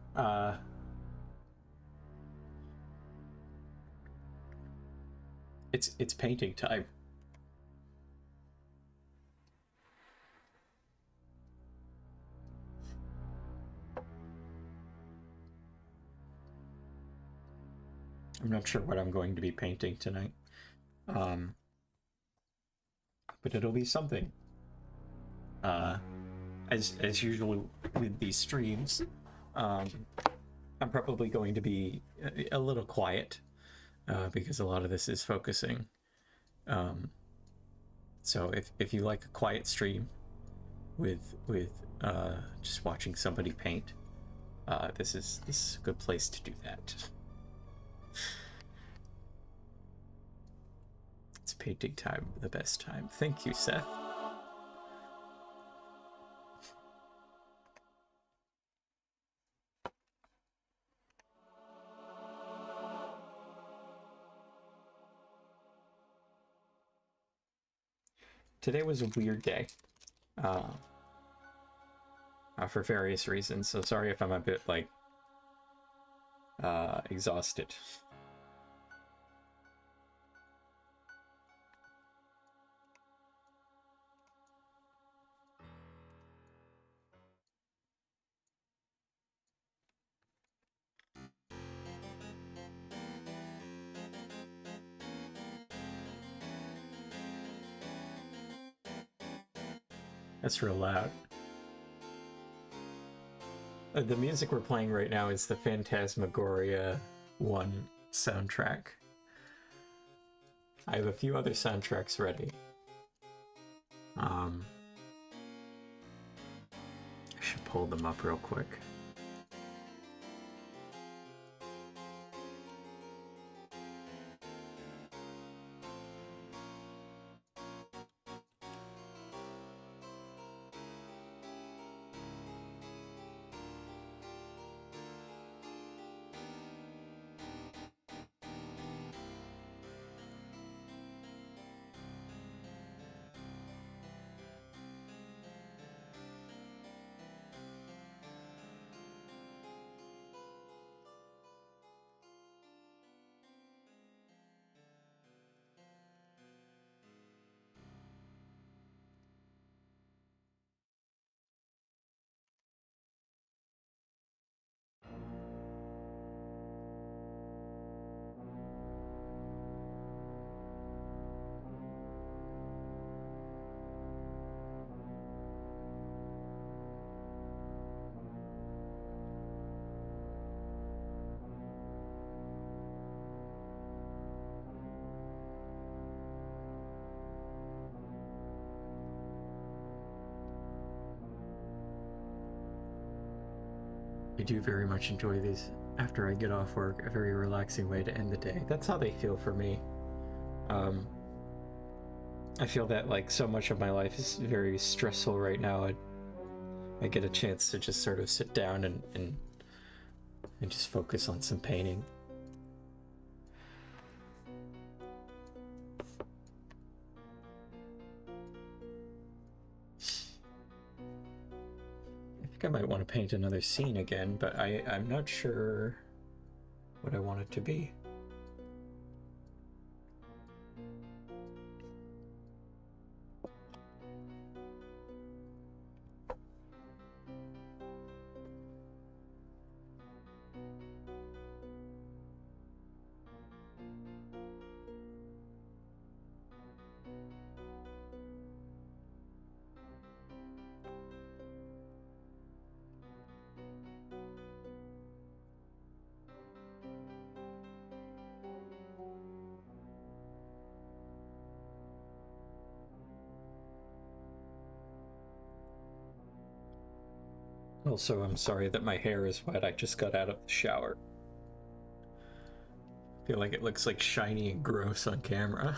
Uh, it's painting time. I'm not sure what I'm going to be painting tonight. Um, but it'll be something. As usual with these streams, um, I'm probably going to be a little quiet because a lot of this is focusing. So if you like a quiet stream with just watching somebody paint, this is a good place to do that. It's painting time, the best time. Thank you, Seth. Today was a weird day for various reasons, so sorry if I'm a bit like exhausted. That's real loud. The music we're playing right now is the Phantasmagoria 1 soundtrack. I have a few other soundtracks ready. I should pull them up real quick. I do very much enjoy these after I get off work, a very relaxing way to end the day. That's how they feel for me. I feel that like so much of my life is very stressful right now. I get a chance to just sort of sit down and just focus on some painting. I think I might want to paint another scene again, but I'm not sure what I want it to be. Also, I'm sorry that my hair is wet. I just got out of the shower. I feel like it looks like shiny and gross on camera.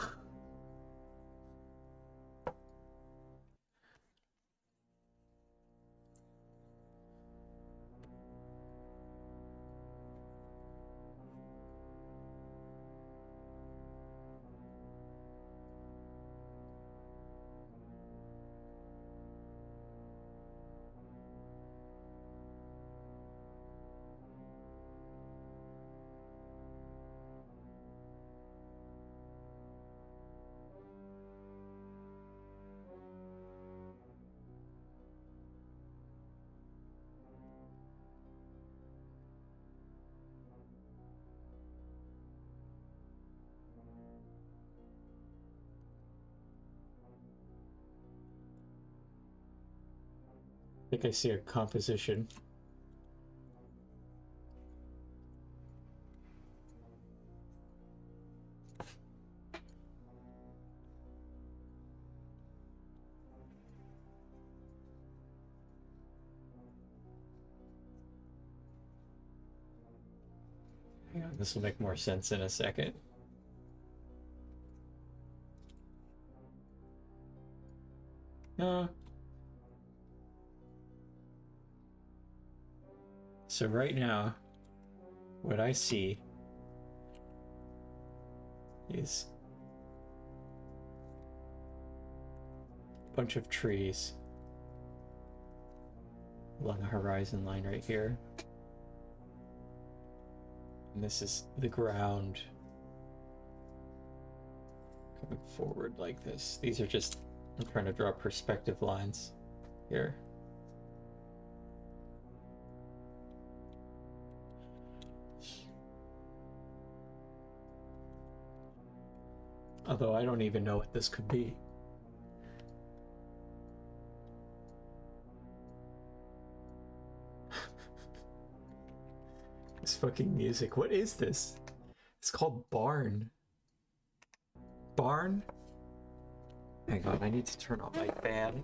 think I see a composition. Hang on, this will make more sense in a second. So right now, what I see is a bunch of trees along a horizon line right here. And this is the ground coming forward like this. These are just, I'm trying to draw perspective lines here. Although I don't even know what this could be. This fucking music. What is this? It's called Barn. Barn? Hang on, I need to turn on my fan.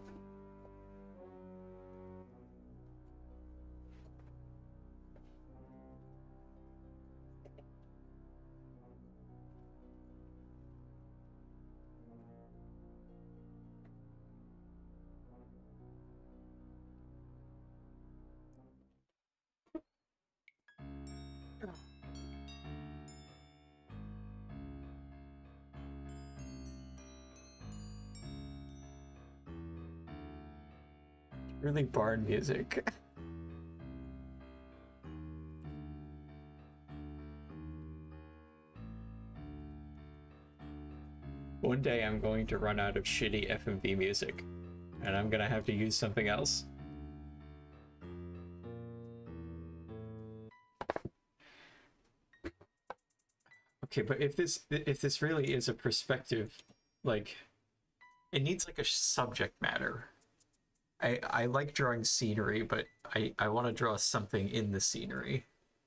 Really barn music. One day I'm going to run out of shitty FMV music, and I'm gonna have to use something else. Okay, but if this really is a perspective, like, it needs like a subject matter. I like drawing scenery, but I want to draw something in the scenery.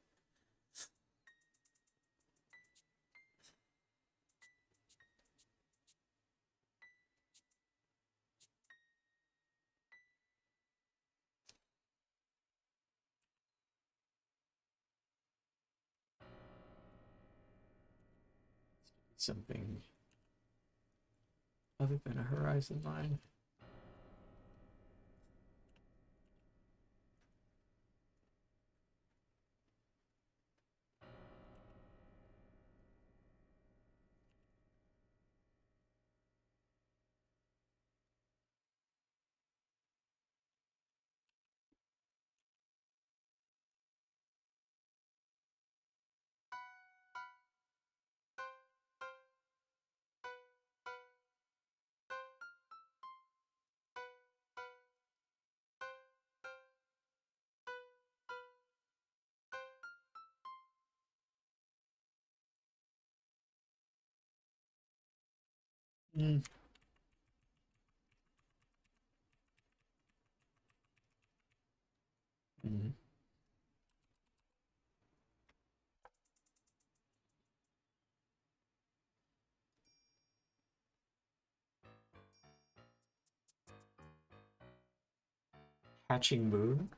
Something other than a horizon line. Mm. Mm. Hatching moon?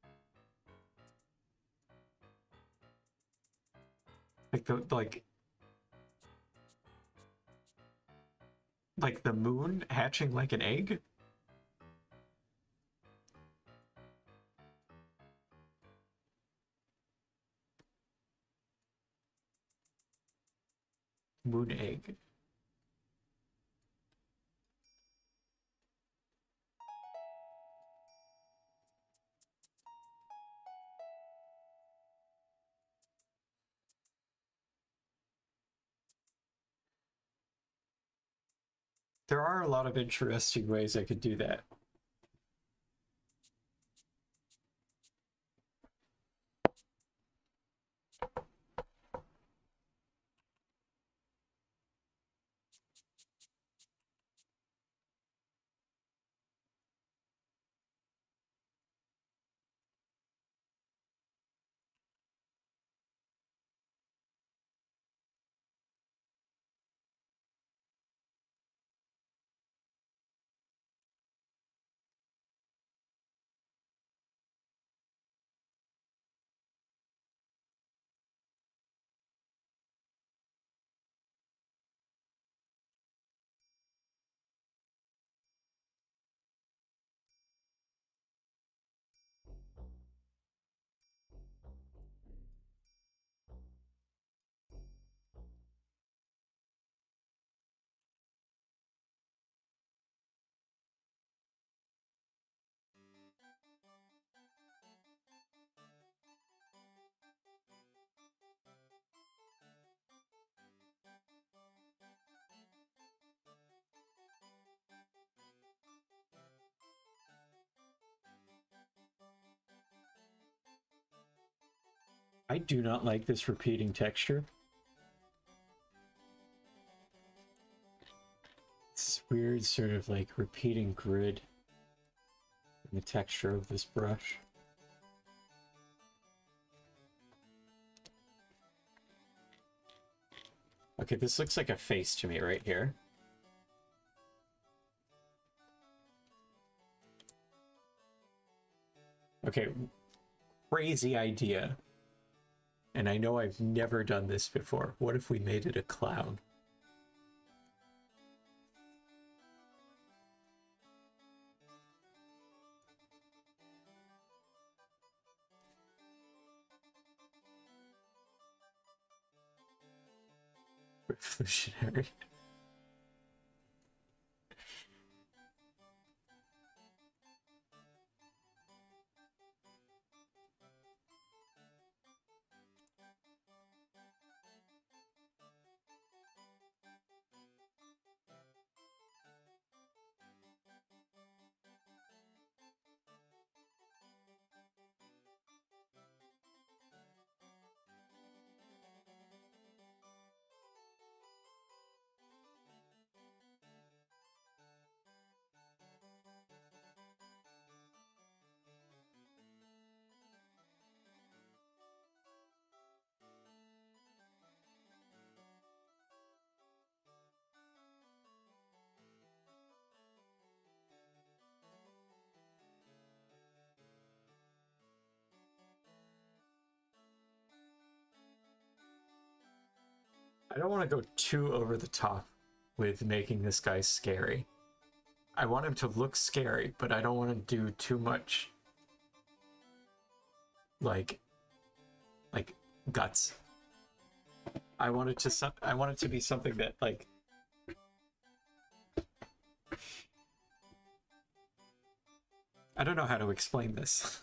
Like like the moon hatching like an egg? Moon egg. There are a lot of interesting ways I could do that. I do not like this repeating texture. This weird sort of like repeating grid in the texture of this brush. Okay, this looks like a face to me right here. Okay, crazy idea. And I know I've never done this before. What if we made it a clown? Revolutionary. I don't want to go too over the top with making this guy scary. I want him to look scary, but I don't want to do too much like guts. I want it to be something that like I don't know how to explain this.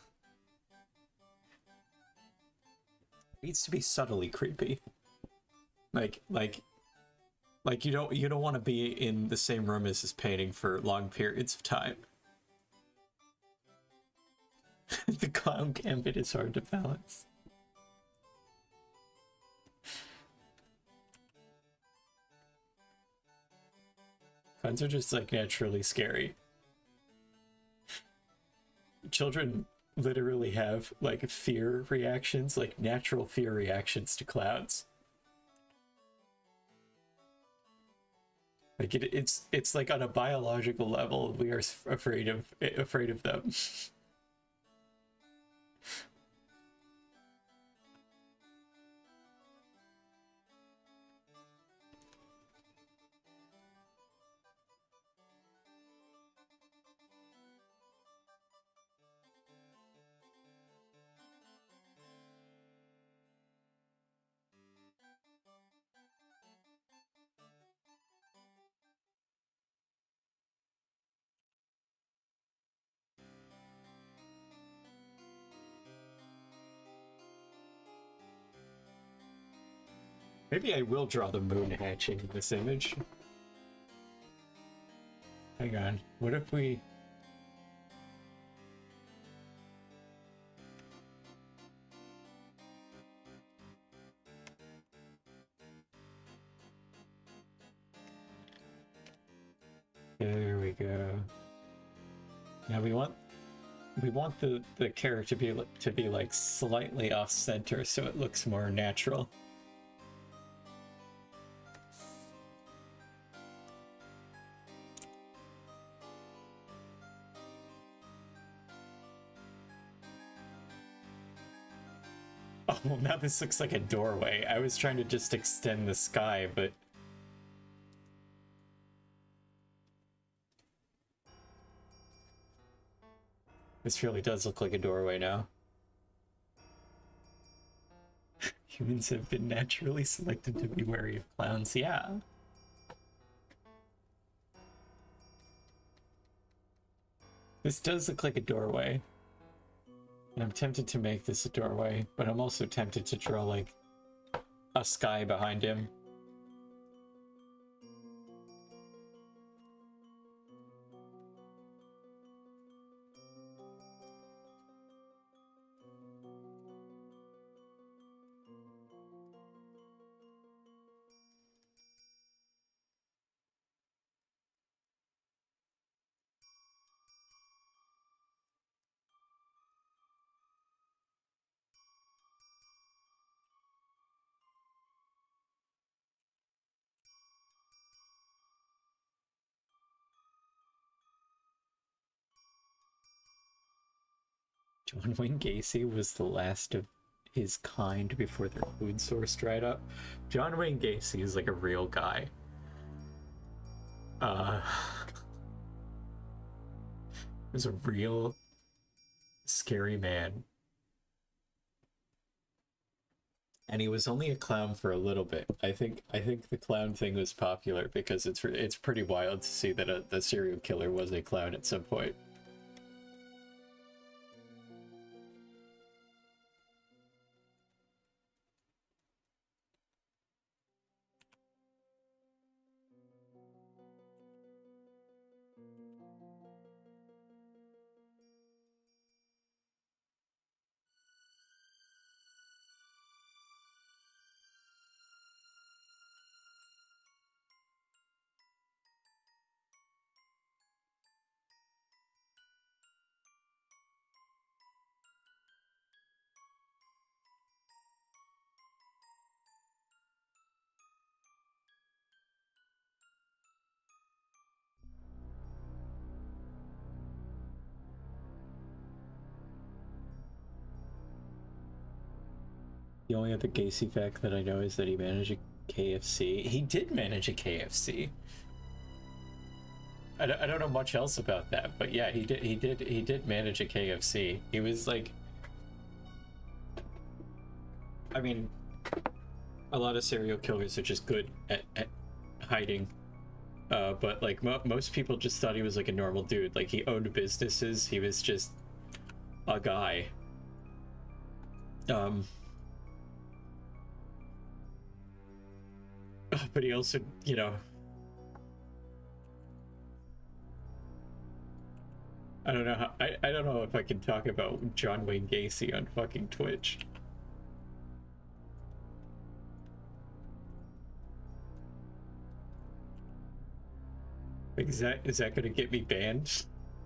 It needs to be subtly creepy. Like you don't want to be in the same room as this painting for long periods of time. The clown gambit is hard to balance. Clowns are just like naturally scary. Children literally have like fear reactions, like natural fear reactions to clowns. Like it's like on a biological level, we are afraid of them. Maybe I will draw the moon hatching in this image. Hang on. What if we... There we go. Now we want the character to be like slightly off center so it looks more natural. Oh, well, now this looks like a doorway. I was trying to just extend the sky, but... This really does look like a doorway now. Humans have been naturally selected to be wary of clowns, yeah. This does look like a doorway. And I'm tempted to make this a doorway, but I'm also tempted to draw, like, a sky behind him. John Wayne Gacy was the last of his kind before their food source dried up. John Wayne Gacy is like a real guy. Was a real scary man. And he was only a clown for a little bit. I think the clown thing was popular because it's pretty wild to see that the serial killer was a clown at some point. The only other Gacy fact that I know is that he managed a KFC. He did manage a KFC. I don't know much else about that, but yeah, he did manage a KFC. He was like, I mean, a lot of serial killers are just good at hiding. But like most people just thought he was like a normal dude. Like he owned businesses. He was just a guy. But he also, you know, I don't know how, I don't know if I can talk about John Wayne Gacy on fucking Twitch. Like, is that gonna get me banned?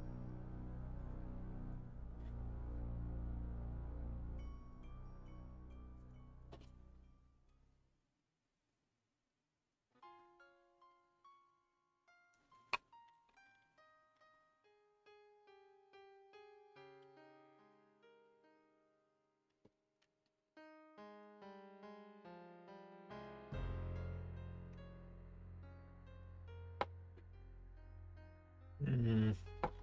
Mm.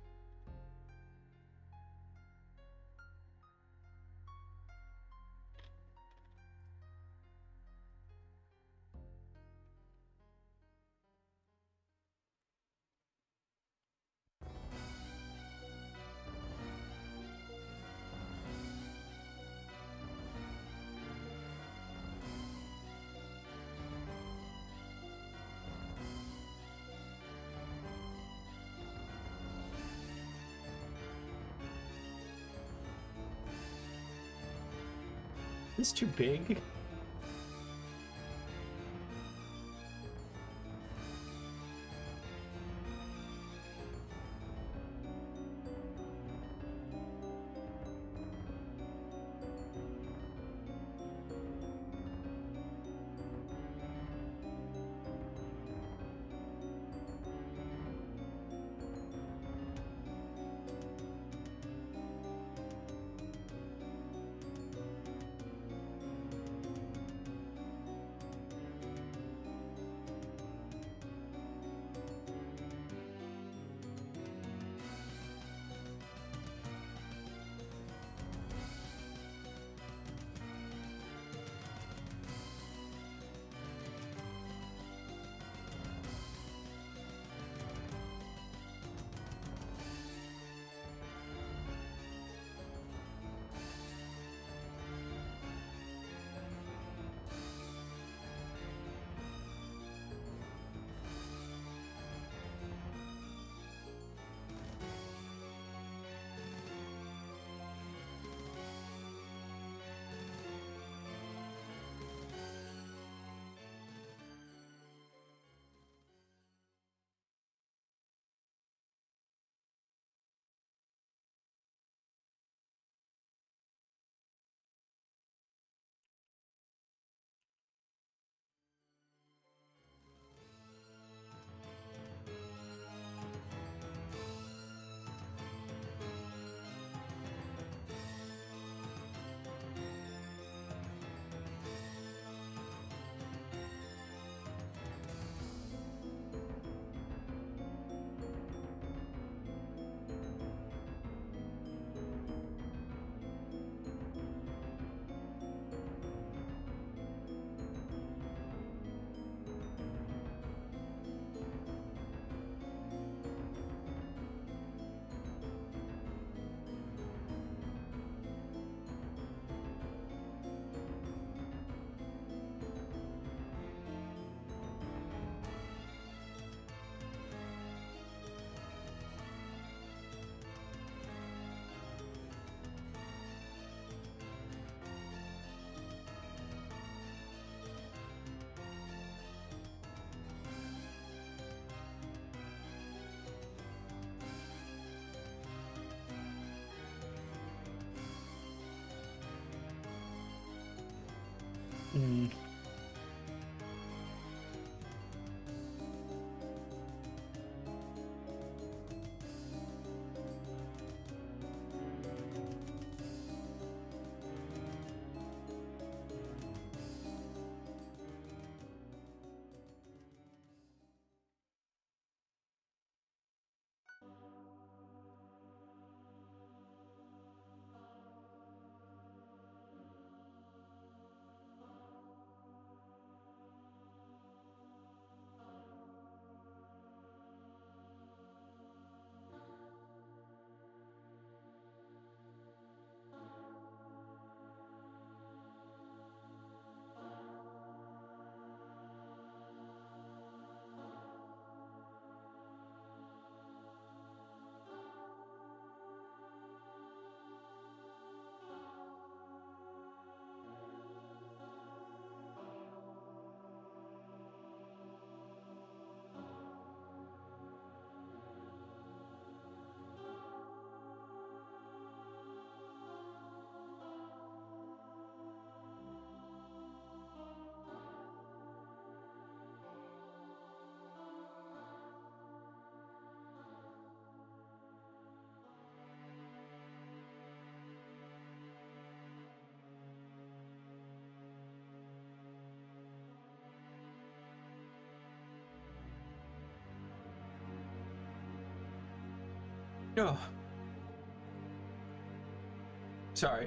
It's too big. Mm. Oh, sorry.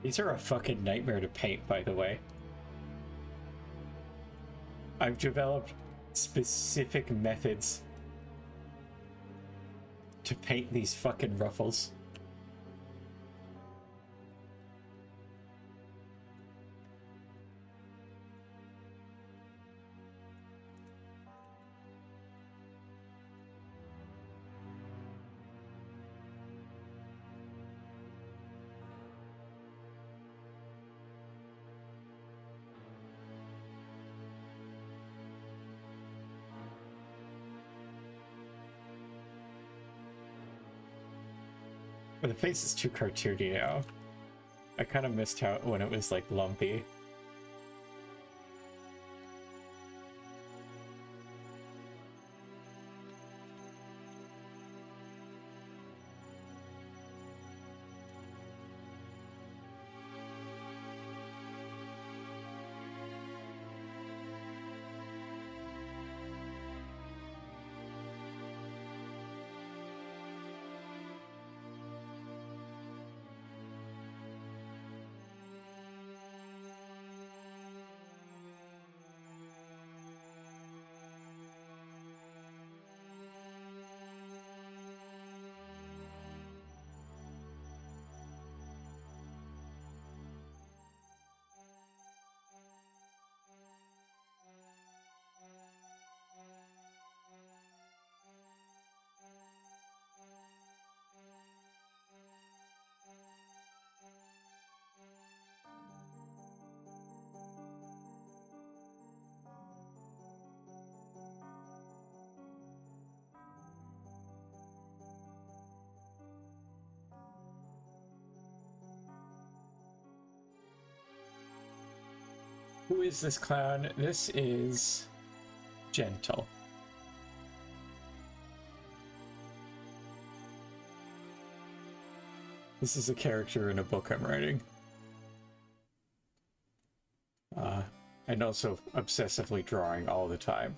These are a fucking nightmare to paint, by the way. I've developed specific methods to paint these fucking ruffles. But the face is too cartoony now. I kind of missed how when it was like lumpy. Who is this clown? This is Gentle. This is a character in a book I'm writing. And also obsessively drawing all the time.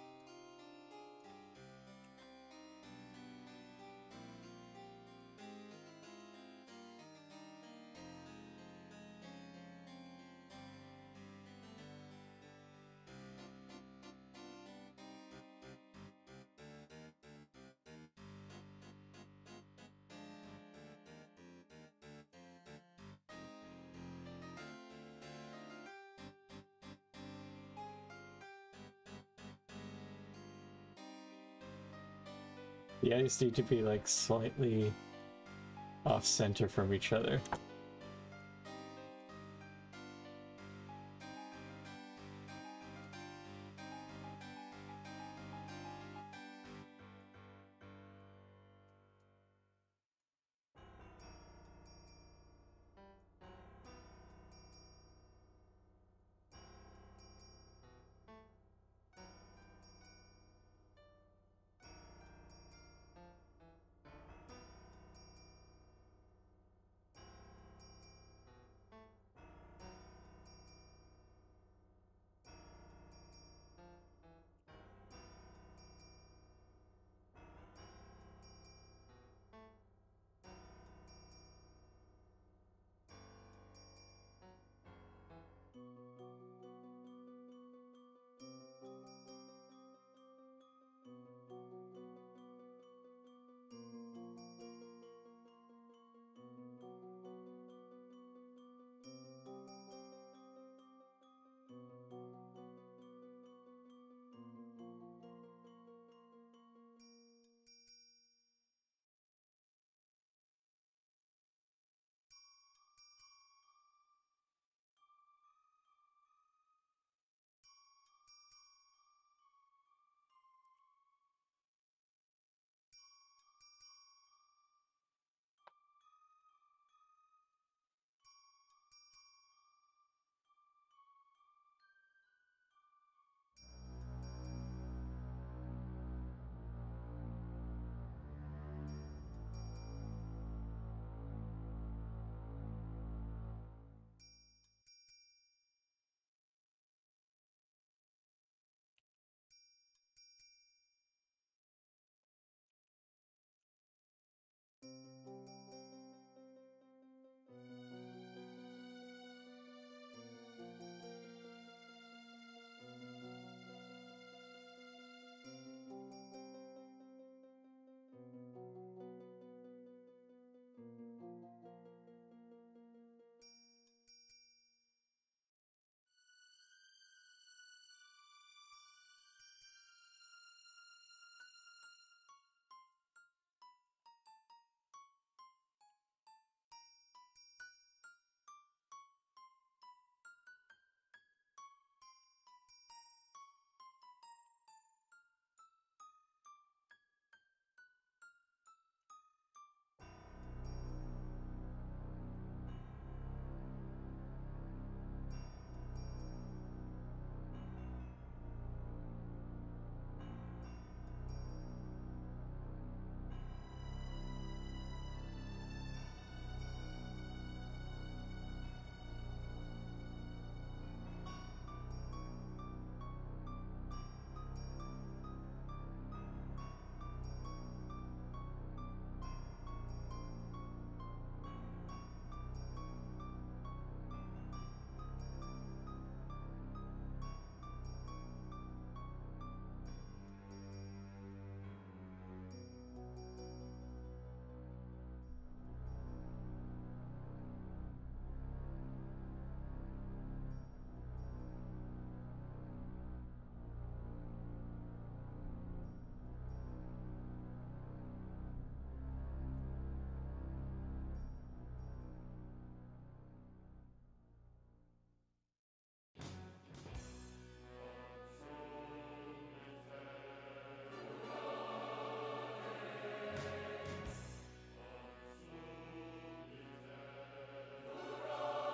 The eyes need to be like slightly off center from each other.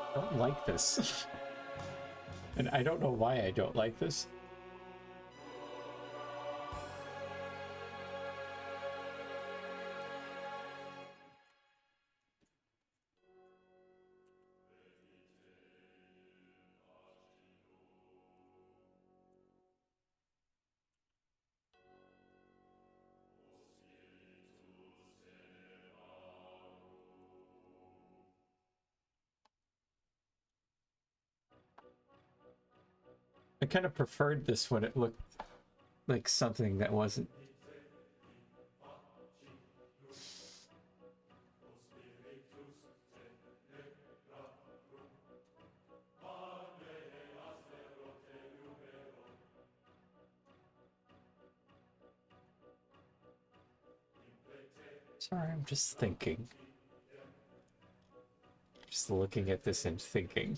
I don't like this. And I don't know why I don't like this. I kind of preferred this when it looked like something that wasn't. Sorry, I'm just thinking. Just looking at this and thinking.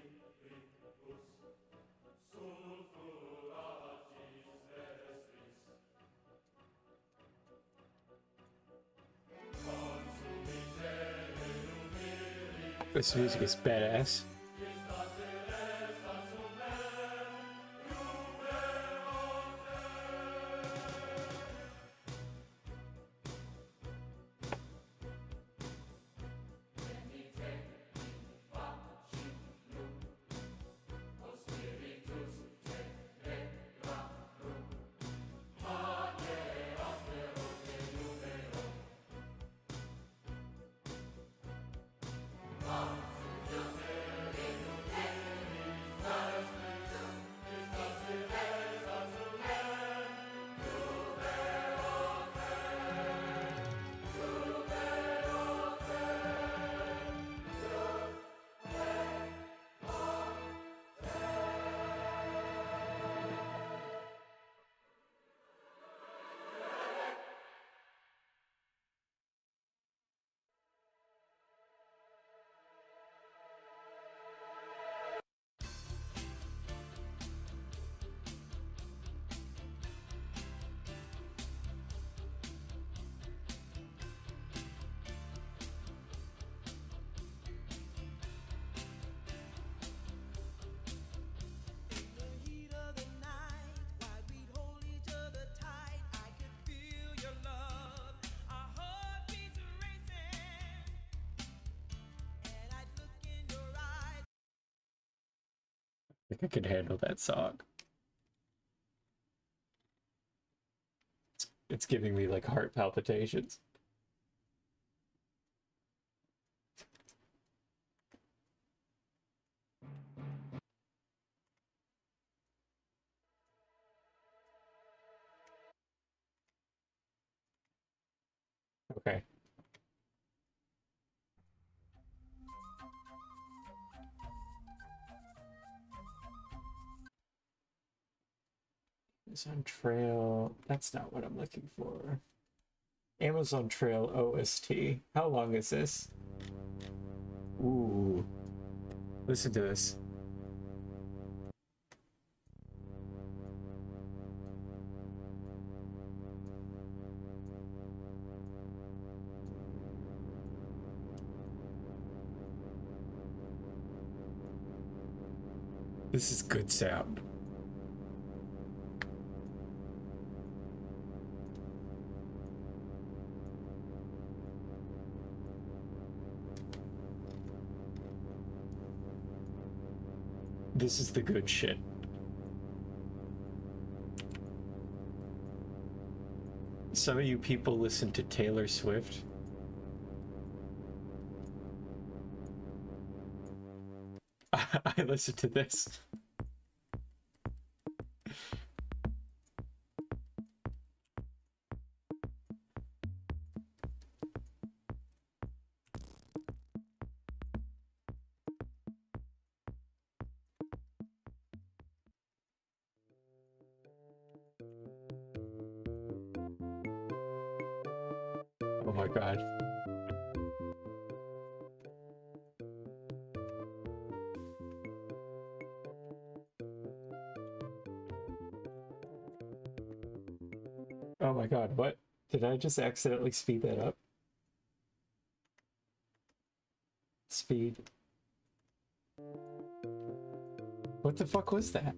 This music is badass. I think I could handle that song. It's giving me like heart palpitations. Okay. Amazon Trail. That's not what I'm looking for. Amazon Trail OST. How long is this? Ooh. Listen to this. This is good sound. This is the good shit. Some of you people listen to Taylor Swift. I listen to this. Oh my god. Oh my god, what? Did I just accidentally speed that up? Speed. What the fuck was that?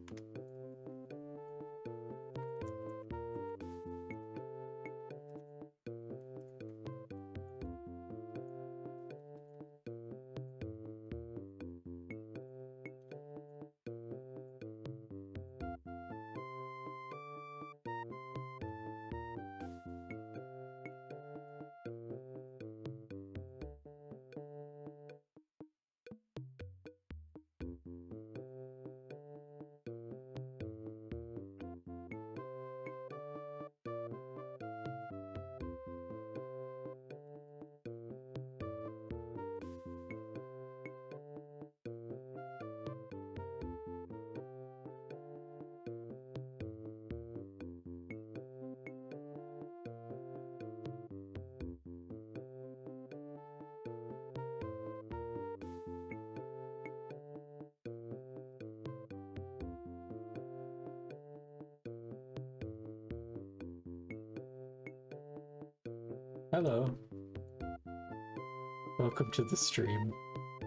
Hello. Welcome to the stream.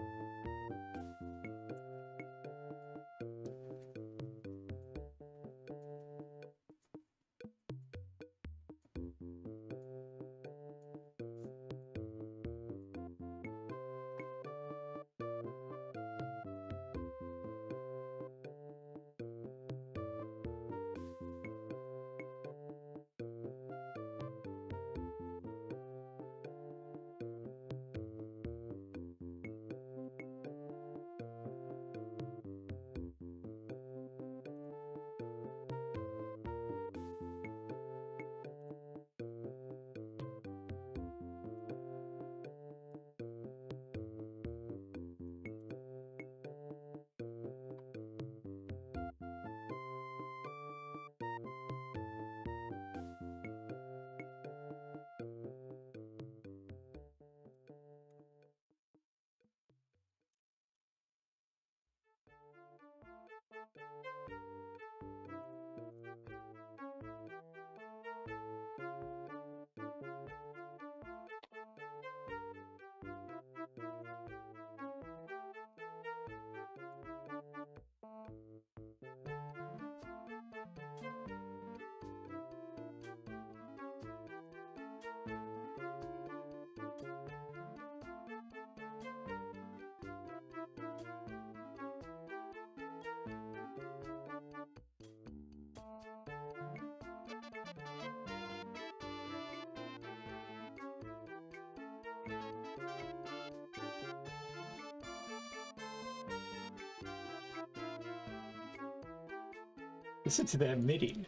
Listen to that MIDI.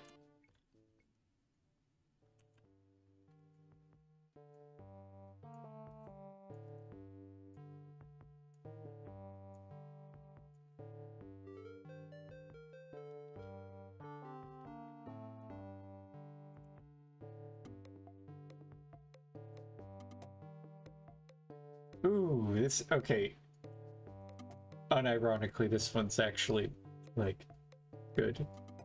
Ooh, this, okay. Unironically, this one's actually, like, good.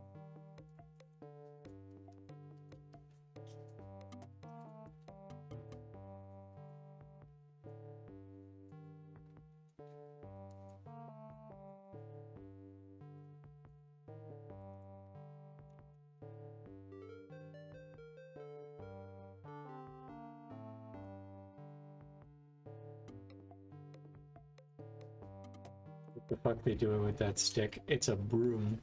What the fuck they doing with that stick? It's a broom.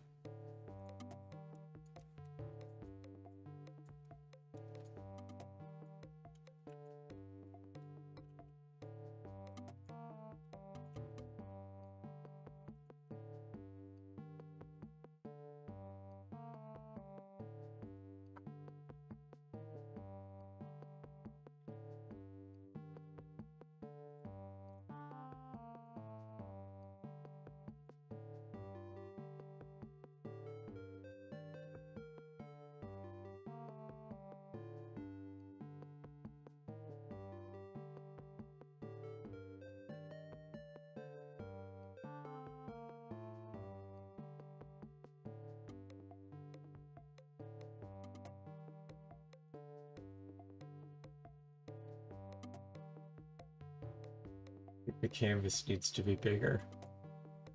The canvas needs to be bigger.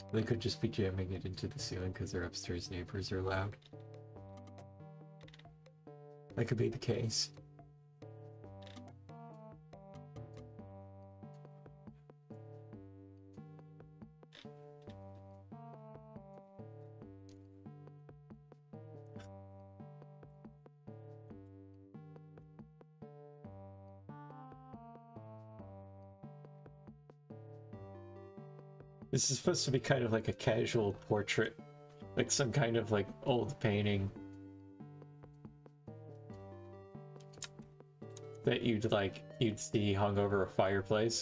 They could just be jamming it into the ceiling because their upstairs neighbors are loud. That could be the case. This is supposed to be kind of like a casual portrait, like some kind of like old painting that you'd see hung over a fireplace.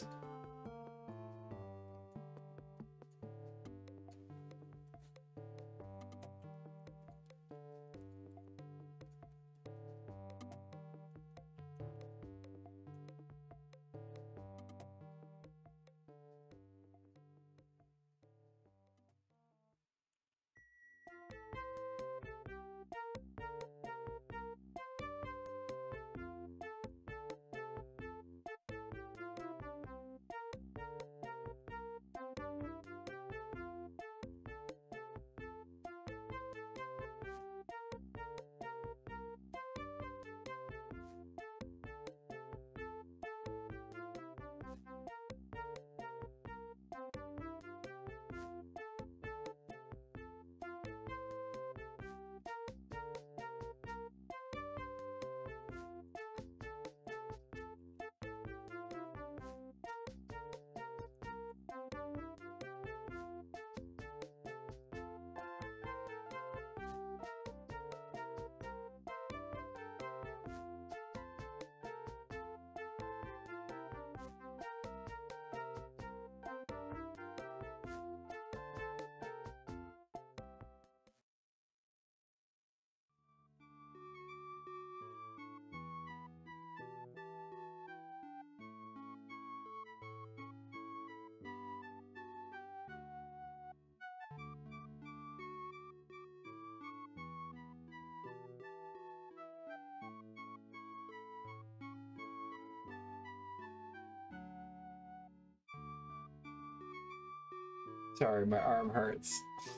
Sorry, my arm hurts.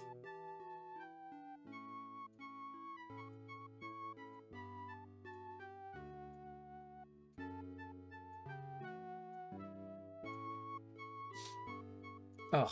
Ugh.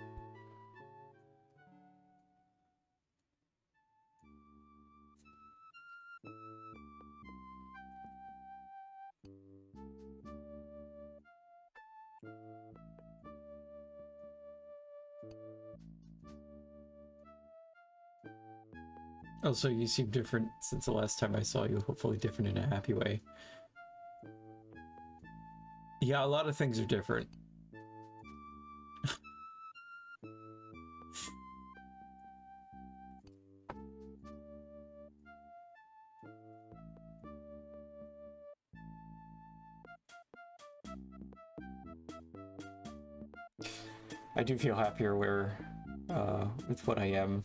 Also, you seem different since the last time I saw you, hopefully different in a happy way. Yeah, a lot of things are different. I do feel happier with what I am.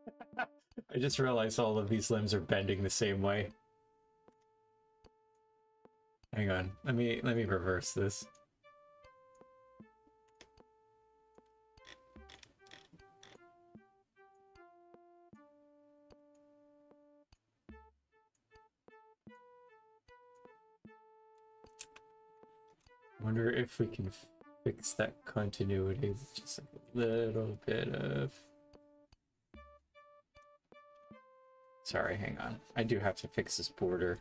I just realized all of these limbs are bending the same way. Hang on, let me reverse this. Wonder if we can fix that continuity with just like a little bit of... Sorry, hang on. I do have to fix this border.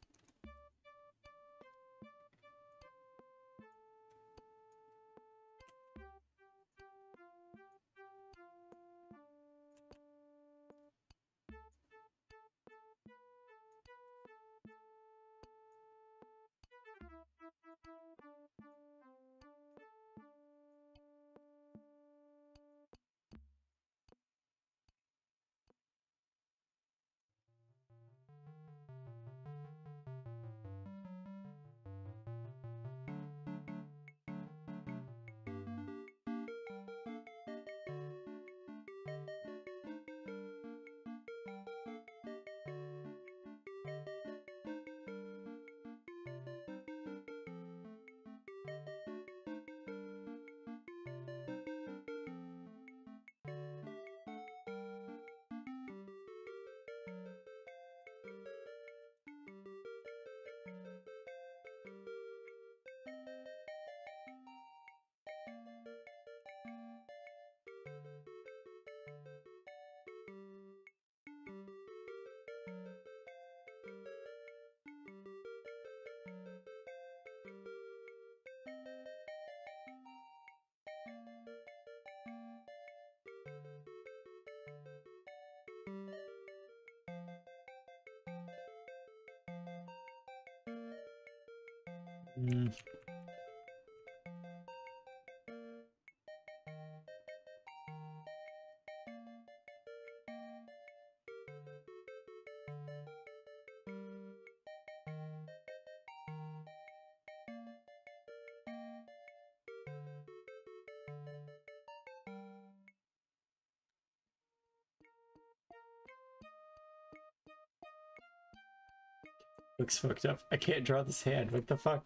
Looks fucked up. I can't draw this hand. What the fuck?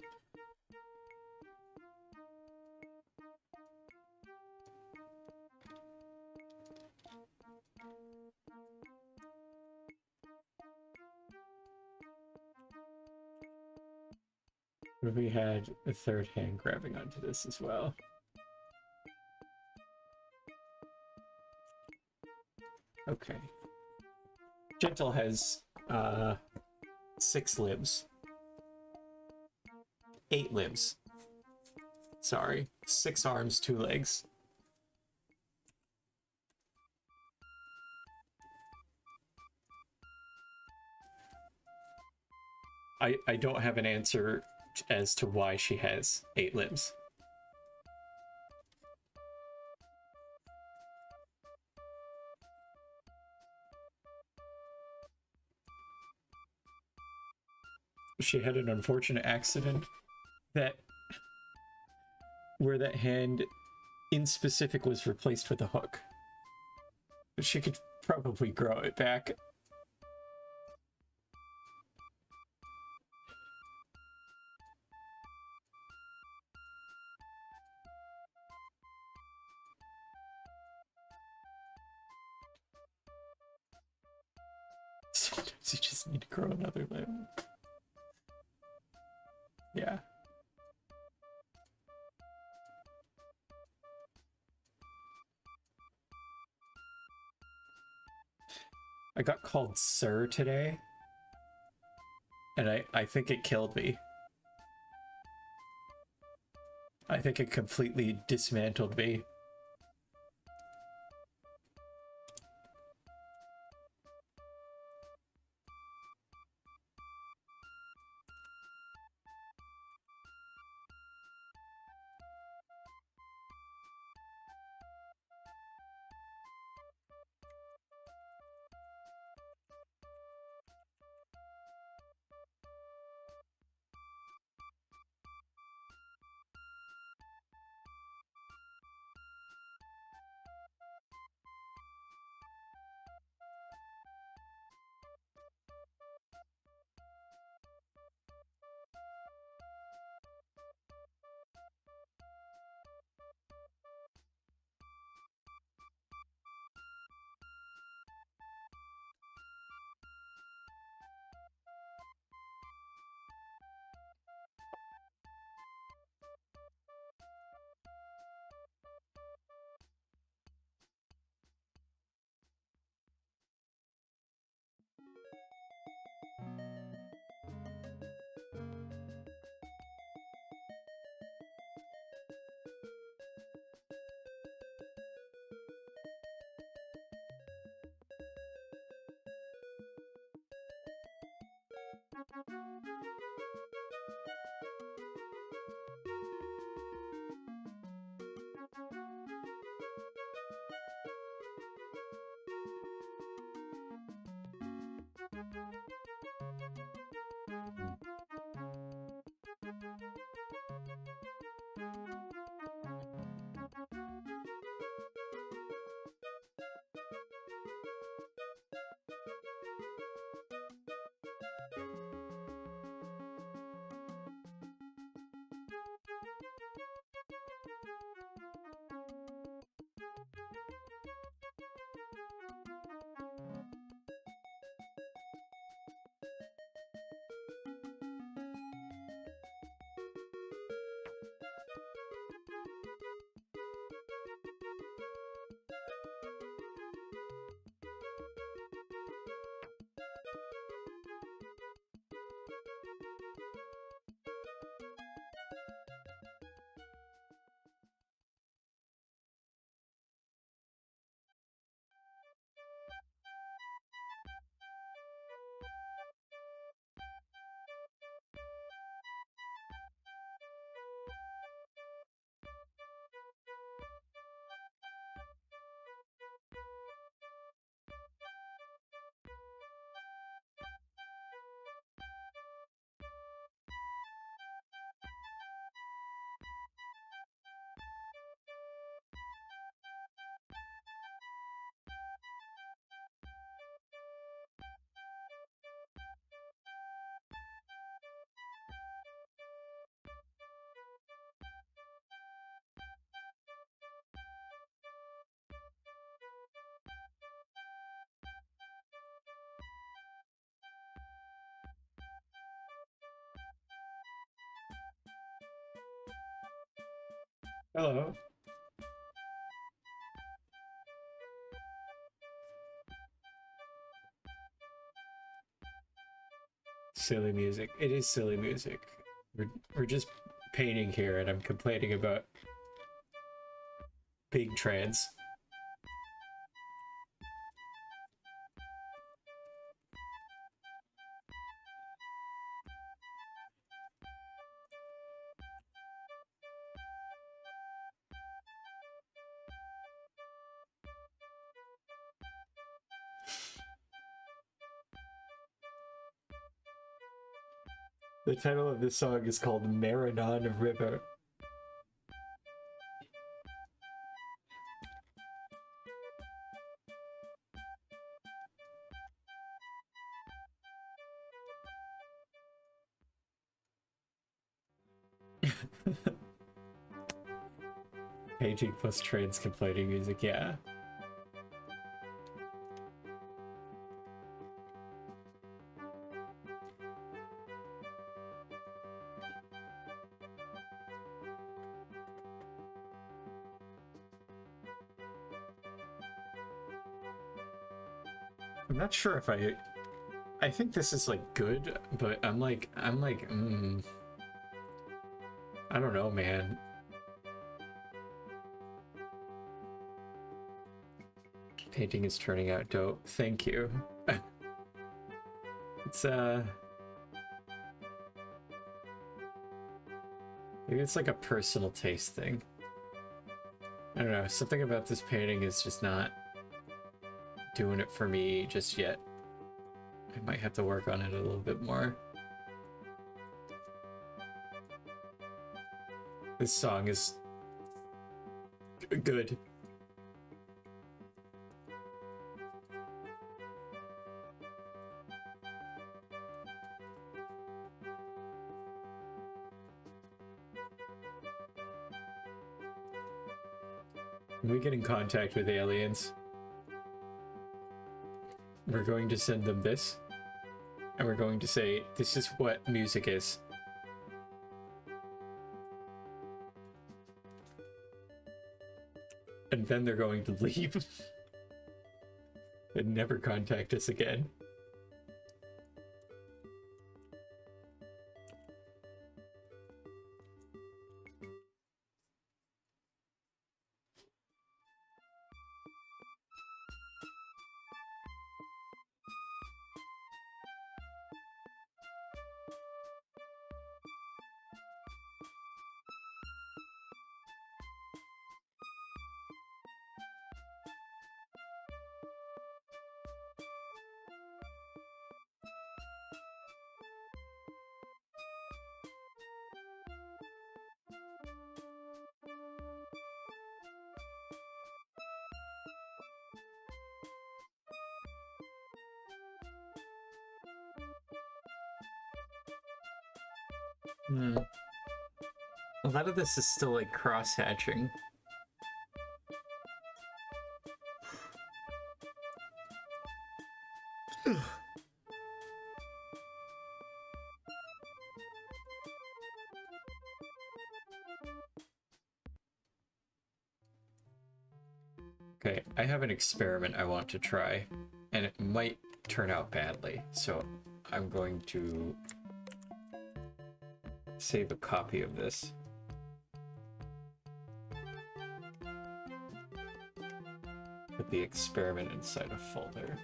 We had a third hand grabbing onto this as well. Okay. Gentle has 6 limbs. 8 limbs. Sorry. 6 arms, 2 legs. I don't have an answer as to why she has 8 limbs. She had an unfortunate accident where that hand in specific was replaced with a hook. But she could probably grow it back. Sometimes you just need to grow another limb. Yeah. I got called sir today, and I think it killed me. I think it completely dismantled me. Hello. Silly music. It is silly music. We're just painting here, and I'm complaining about being trans. The title of this song is called Marinon River. Painting plus trans complaining music, yeah. I'm not sure if I think this is like good, but I'm like, I don't know, man. Painting is turning out dope. Thank you. It's maybe it's like a personal taste thing. I don't know, something about this painting is just not doing it for me just yet. I might have to work on it a little bit more. This song is good. When we get in contact with aliens, we're going to send them this, and we're going to say, this is what music is. And then they're going to leave and never contact us again. Hmm. A lot of this is still like cross-hatching. Okay, I have an experiment I want to try, and it might turn out badly, so I'm going to save a copy of this. Put the experiment inside a folder.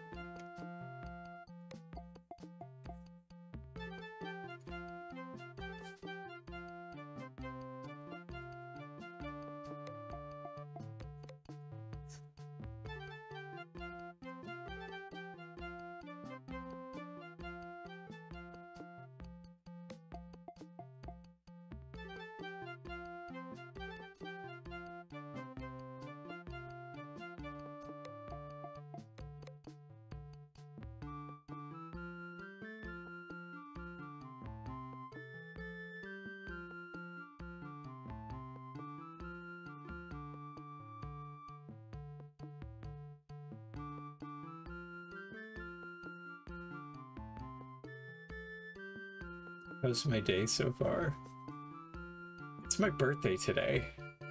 How's my day so far? It's my birthday today.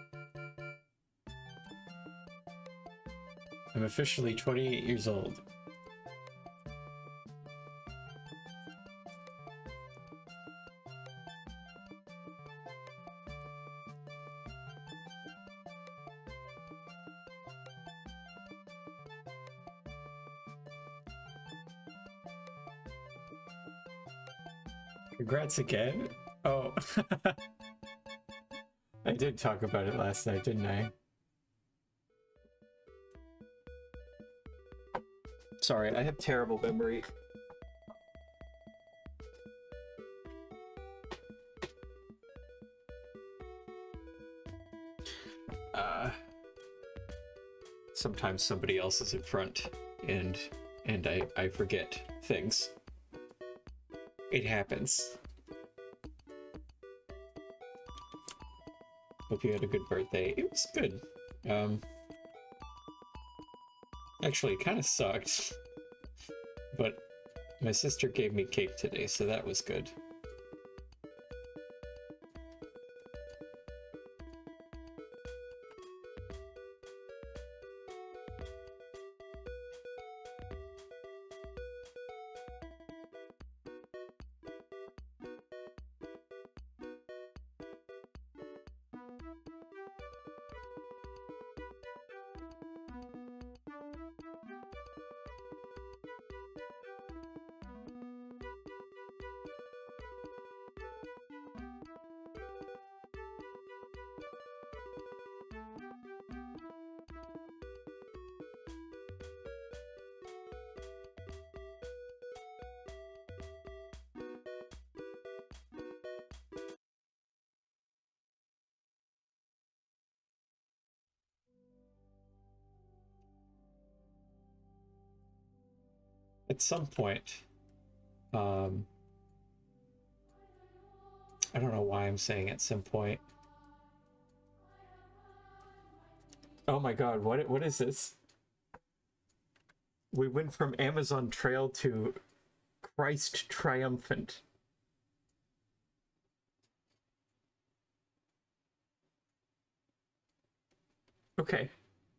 I'm officially 28 years old. Congrats again? Oh. I did talk about it last night, didn't I? Sorry, I have terrible memory. Sometimes somebody else is in front and I forget things. It happens. Hope you had a good birthday. It was good. Actually, it kind of sucked. But my sister gave me cake today, so that was good. At some point, I don't know why I'm saying at some point. Oh my god, what is this? We went from Amazon Trail to Christ Triumphant. Okay.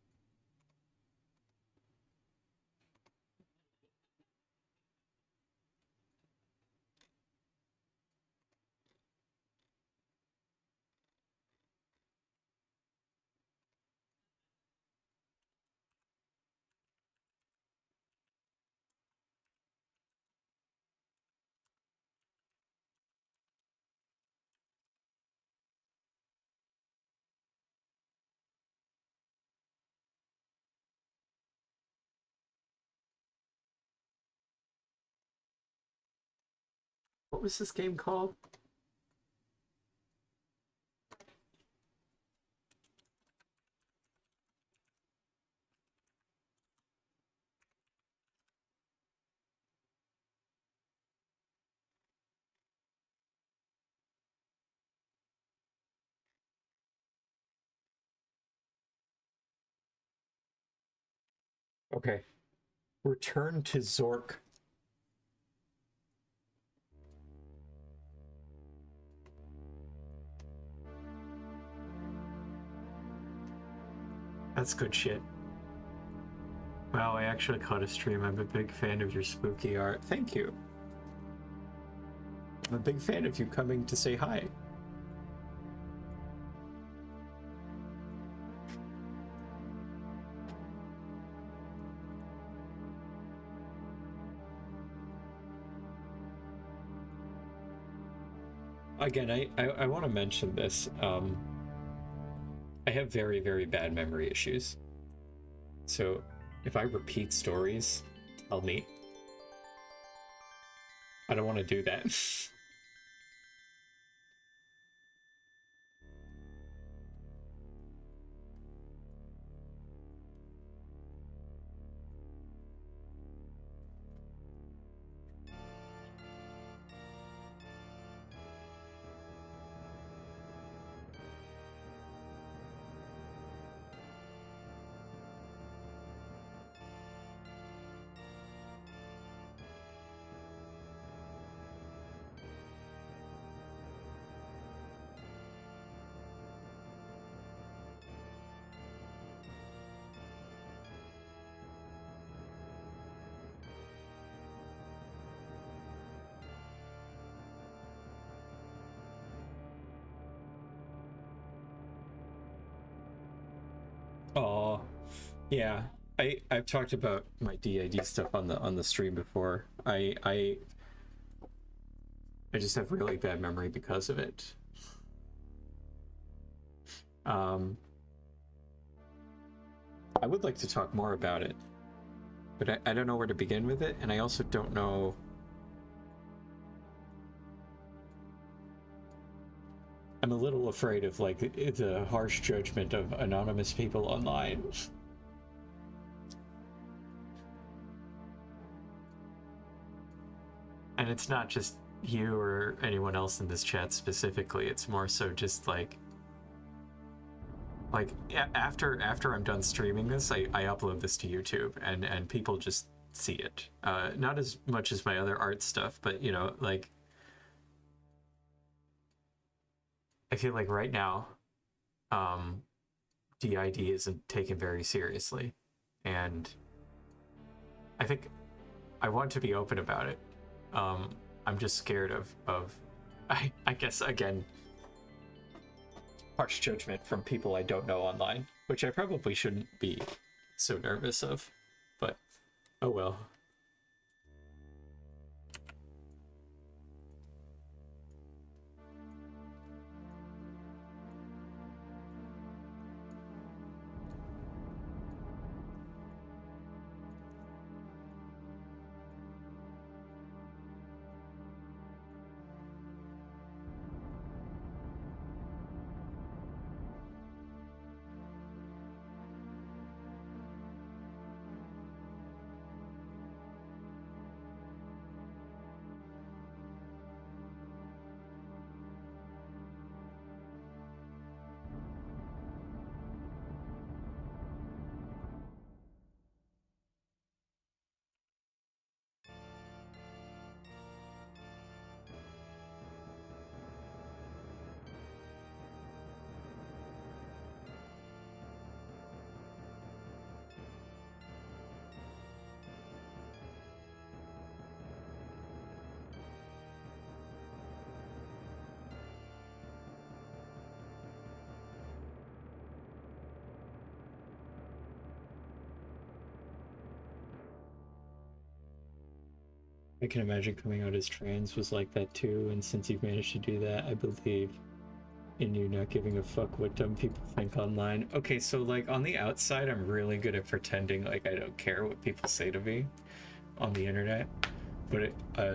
What was this game called? Okay. Return to Zork. That's good shit. Wow, I actually caught a stream. I'm a big fan of your spooky art. Thank you. I'm a big fan of you coming to say hi. Again, I want to mention this. I have very, very bad memory issues. So if I repeat stories, tell me. I don't want to do that. Oh, yeah. I've talked about my DID stuff on the stream before. I just have really bad memory because of it. I would like to talk more about it, but I don't know where to begin with it, and I also don't know. I'm a little afraid of like the harsh judgment of anonymous people online. And it's not just you or anyone else in this chat specifically, it's more so just like after I'm done streaming this, I upload this to YouTube and people just see it. Not as much as my other art stuff, but you know, like I feel like right now DID isn't taken very seriously, and I think I want to be open about it. I'm just scared of I guess again, harsh judgment from people I don't know online, which I probably shouldn't be so nervous of, but oh well. I can imagine coming out as trans was like that too, and since you've managed to do that, I believe in you not giving a fuck what dumb people think online. Okay, so like on the outside, I'm really good at pretending like I don't care what people say to me on the internet, but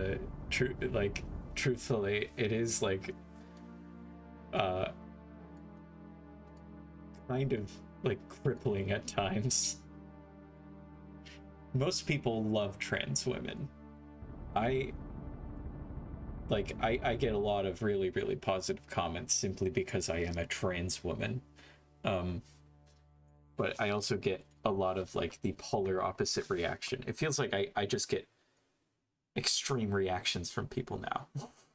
truthfully, it is like kind of like crippling at times. Most people love trans women. I get a lot of really, really positive comments simply because I am a trans woman. But I also get a lot of like the polar opposite reaction. It feels like I just get extreme reactions from people now.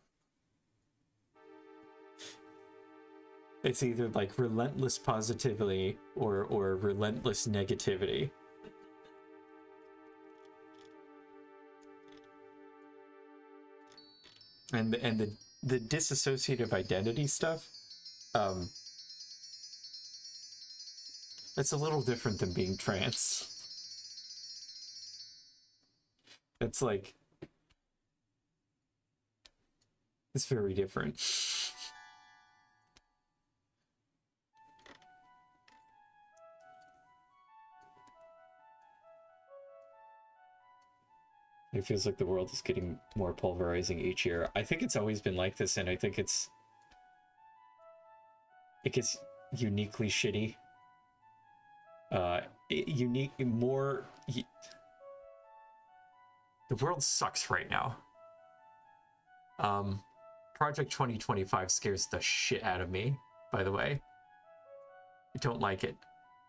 It's either like relentless positivity or relentless negativity. And the dissociative identity stuff, it's a little different than being trans. It's like, it's very different. It feels like the world is getting more pulverizing each year. I think it's always been like this, and I think it gets uniquely shitty. The world sucks right now. Project 2025 scares the shit out of me, by the way. I don't like it.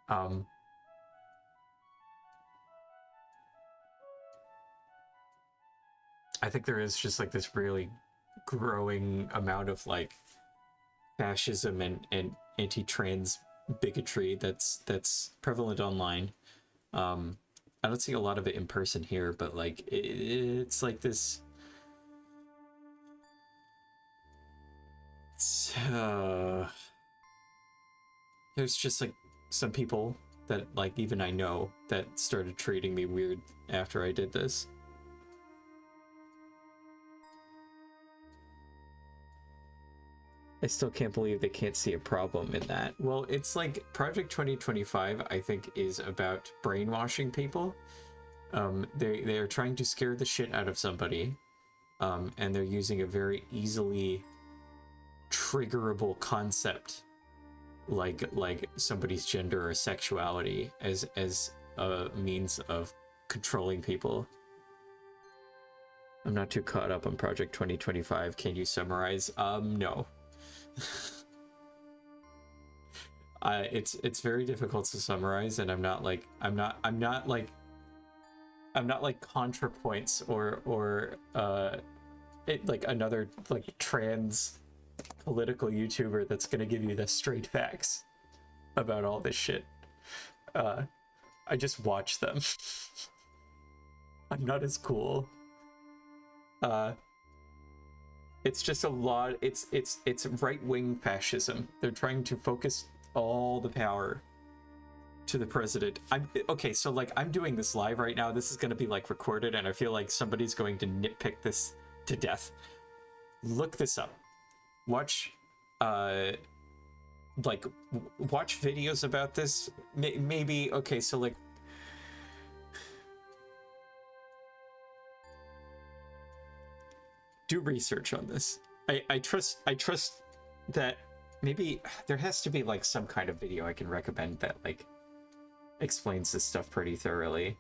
I think there is just like this really growing amount of like fascism and anti-trans bigotry that's prevalent online. I don't see a lot of it in person here, but like it's like this. There's just like some people that like even I know that started treating me weird after I did this. I still can't believe they can't see a problem in that. Well, it's like Project 2025, I think, is about brainwashing people. They're trying to scare the shit out of somebody, and they're using a very easily triggerable concept like somebody's gender or sexuality as a means of controlling people. I'm not too caught up on Project 2025. Can you summarize? No. It's very difficult to summarize, and I'm not like ContraPoints or like another like trans political YouTuber that's gonna give you the straight facts about all this shit. I just watch them. I'm not as cool. It's just a lot. It's right-wing fascism. They're trying to focus all the power to the president. Okay, so like I'm doing this live right now. This is going to be like recorded, and I feel like somebody's going to nitpick this to death. Look this up. Watch like watch videos about this. Maybe okay, so like do research on this. I trust that maybe there has to be like some kind of video I can recommend that like explains this stuff pretty thoroughly.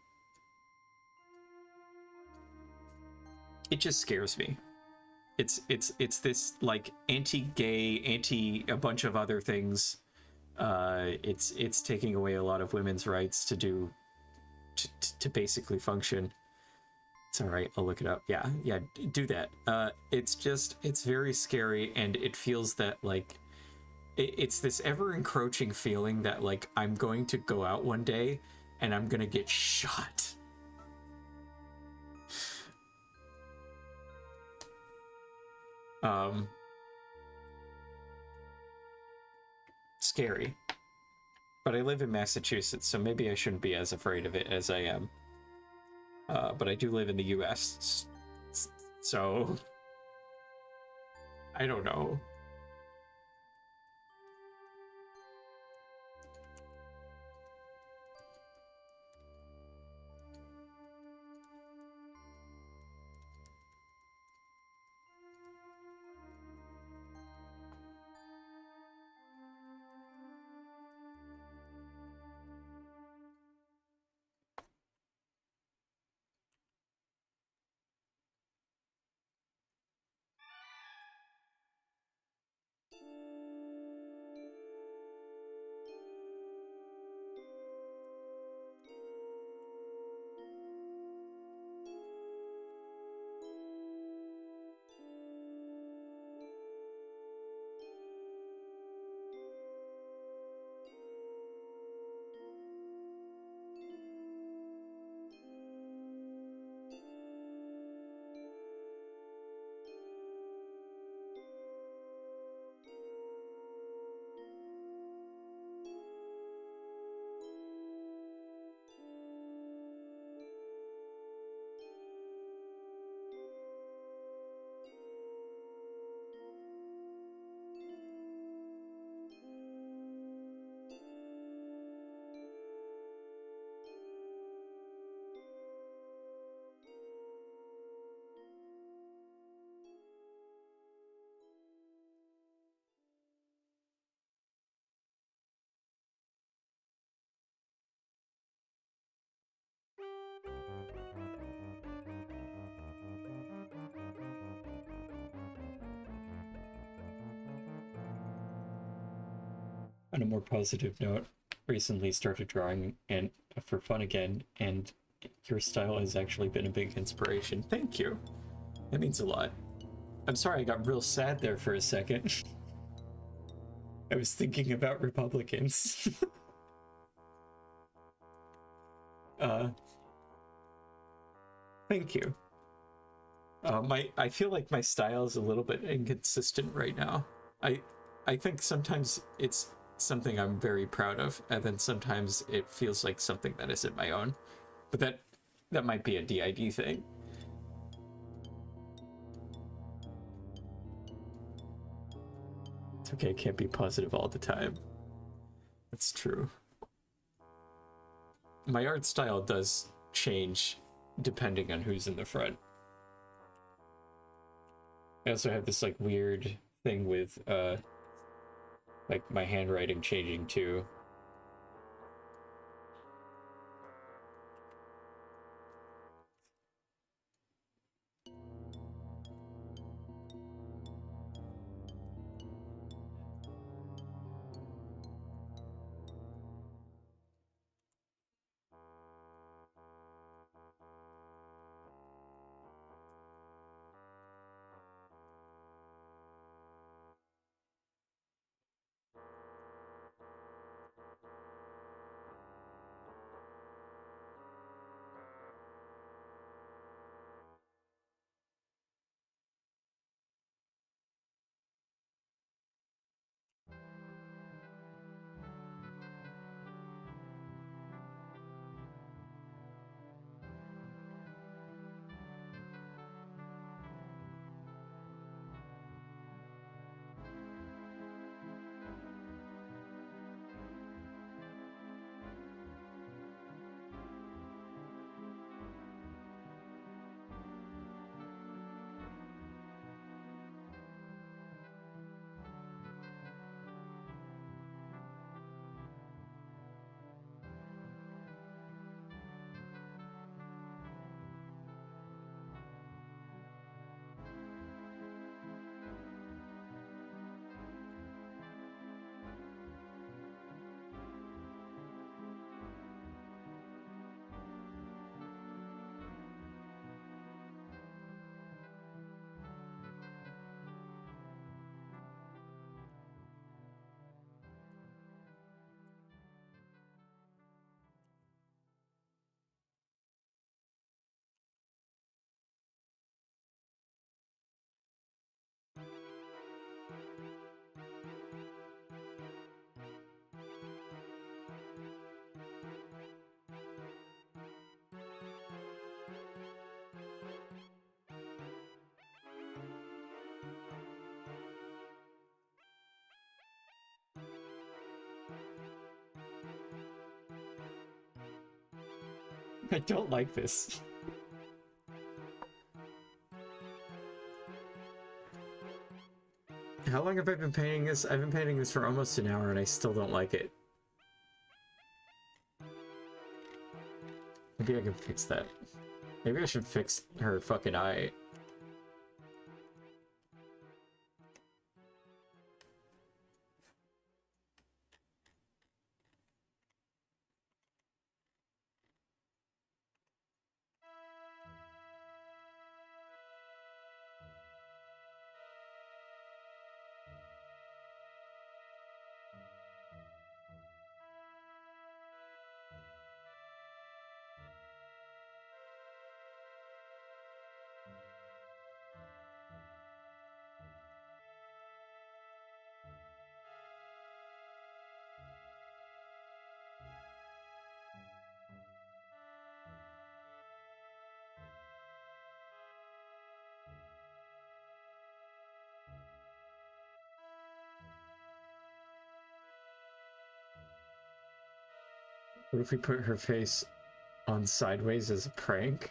It just scares me. It's this like anti-gay, anti a bunch of other things. It's taking away a lot of women's rights to basically function. It's all right. I'll look it up. Yeah, do that. It's very scary, and it feels that like it's this ever encroaching feeling that like I'm going to go out one day and I'm gonna get shot. Scary. But I live in Massachusetts, so maybe I shouldn't be as afraid of it as I am. But I do live in the US, so I don't know. On a more positive note, recently started drawing and for fun again, and your style has actually been a big inspiration. Thank you. That means a lot. I'm sorry I got real sad there for a second. I was thinking about Republicans. Thank you. I feel like my style is a little bit inconsistent right now. I think sometimes it's something I'm very proud of, and then sometimes it feels like something that isn't my own. But that might be a DID thing. It's okay, can't be positive all the time. That's true. My art style does change depending on who's in the front. I also have this like weird thing with like my handwriting changing too. I don't like this. How long have I been painting this? I've been painting this for almost an hour and I still don't like it. Maybe I can fix that. Maybe I should fix her fucking eye. What if we put her face on sideways as a prank?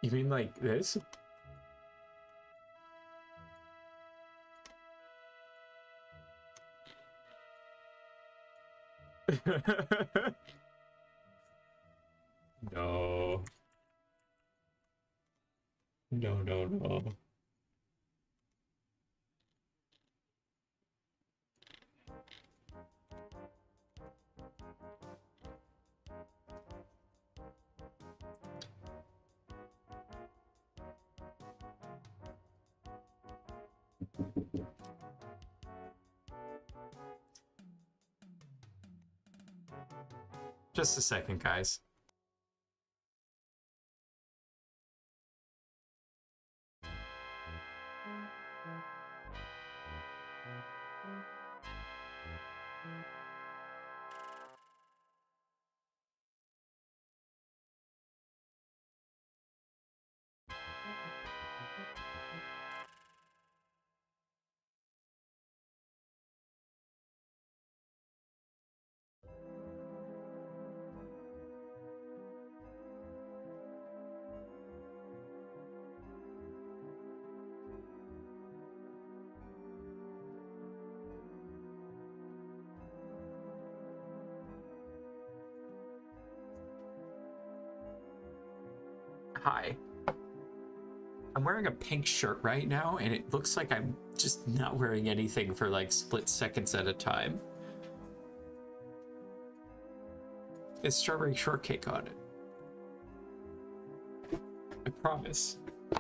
You mean like this? No. No, no, no. Just a second, guys. Hi. I'm wearing a pink shirt right now, and it looks like I'm just not wearing anything for like split seconds at a time. It's strawberry shortcake on it. I promise.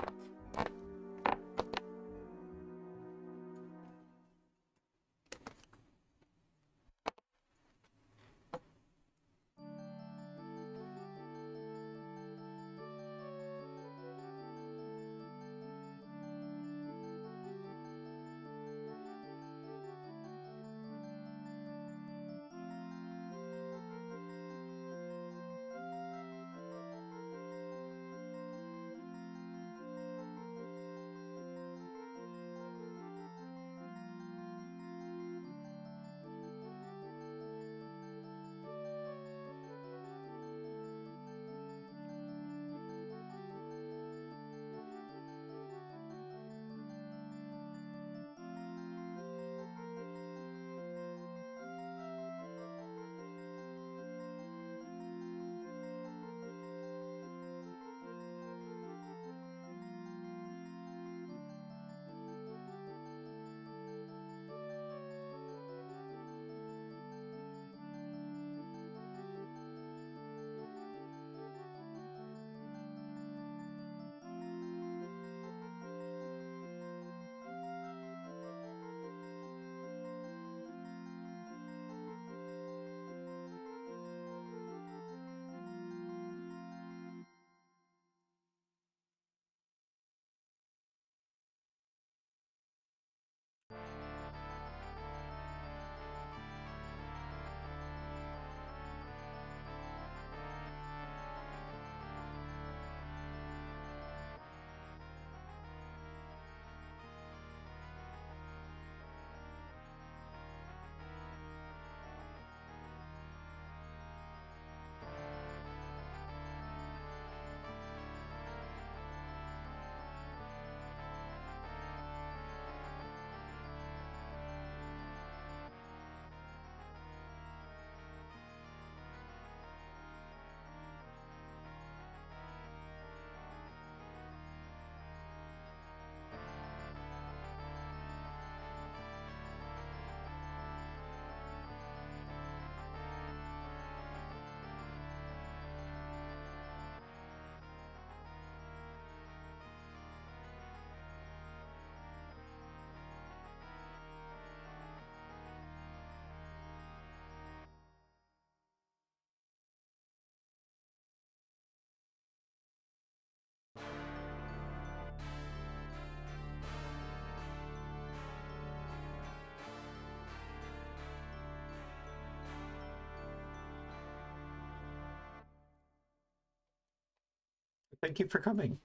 Thank you for coming.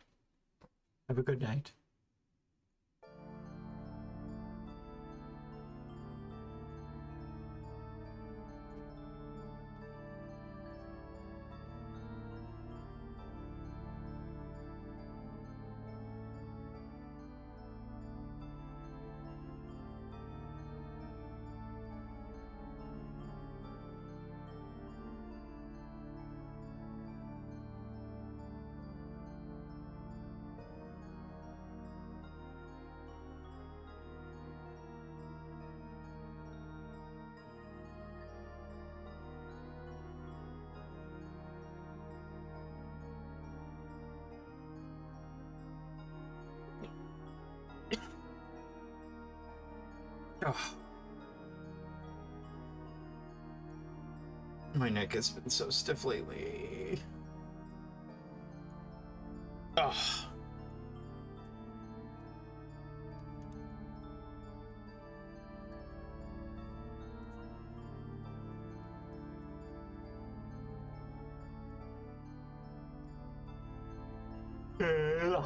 Have a good night. Oh, my neck has been so stiff lately. Oh. Ugh.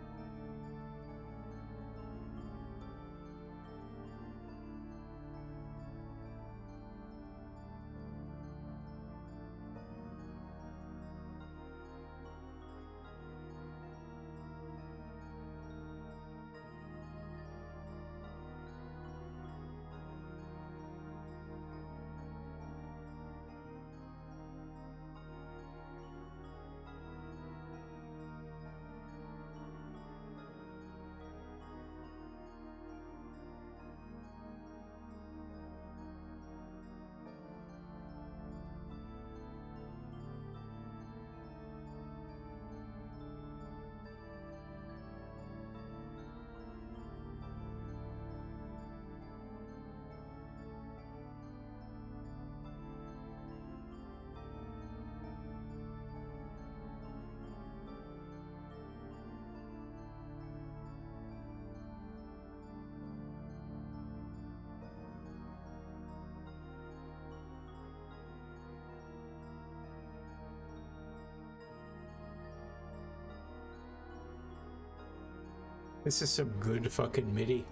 This is some good fucking MIDI.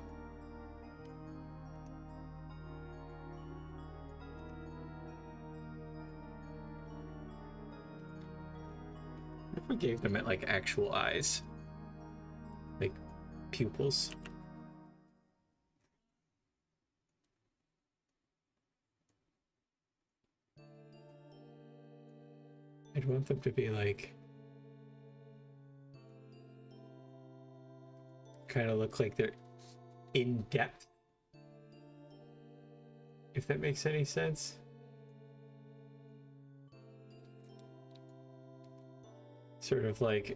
What if we gave them like actual eyes? Like pupils? I'd want them to be like kind of look like they're in depth, if that makes any sense. Sort of like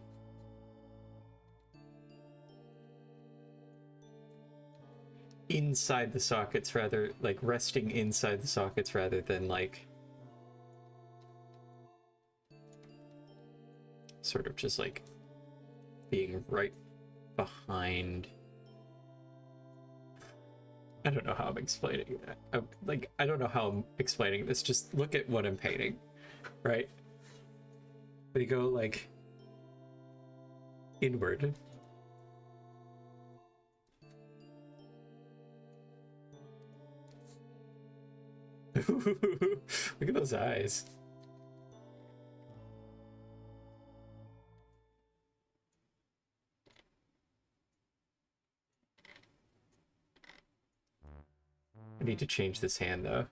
inside the sockets, rather like resting inside the sockets rather than like sort of just like being right behind. I don't know how I'm explaining that. I don't know how I'm explaining this. Just look at what I'm painting, right? They go like inward. Look at those eyes. I need to change this hand though.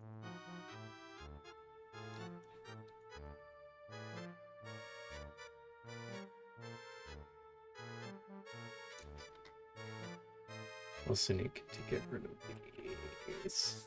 Also need to get rid of these.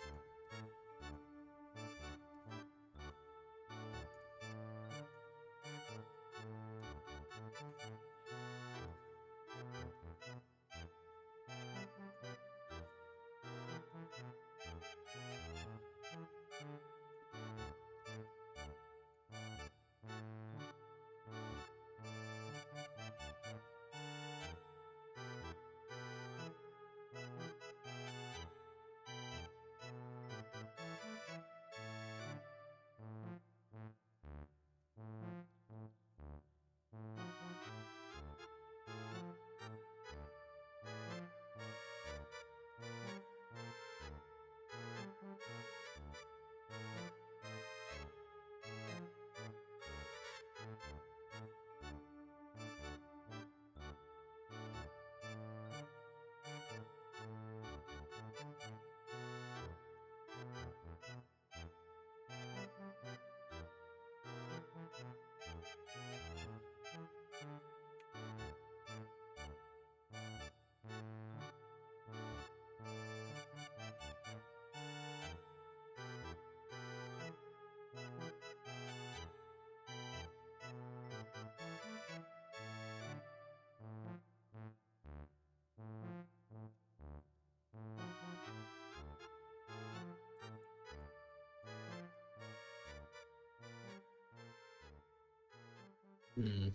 Hmm.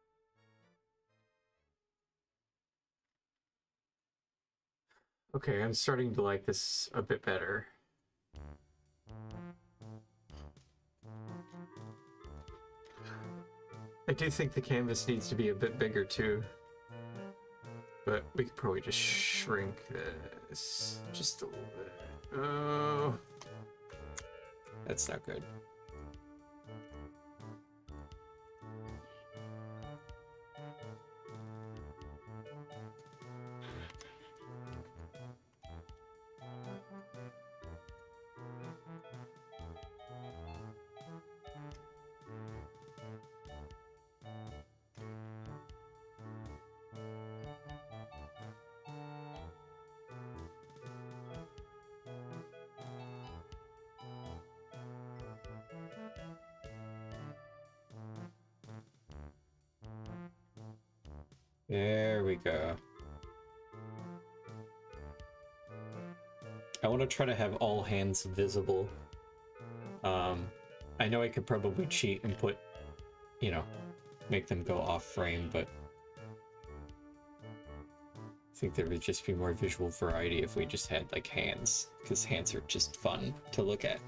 Okay, I'm starting to like this a bit better. I do think the canvas needs to be a bit bigger too, but we could probably just shrink this just a little bit. Oh, that's not good. There we go. I want to try to have all hands visible. I know I could probably cheat and put, you know, make them go off frame, but I think there would just be more visual variety if we just had like hands, because hands are just fun to look at.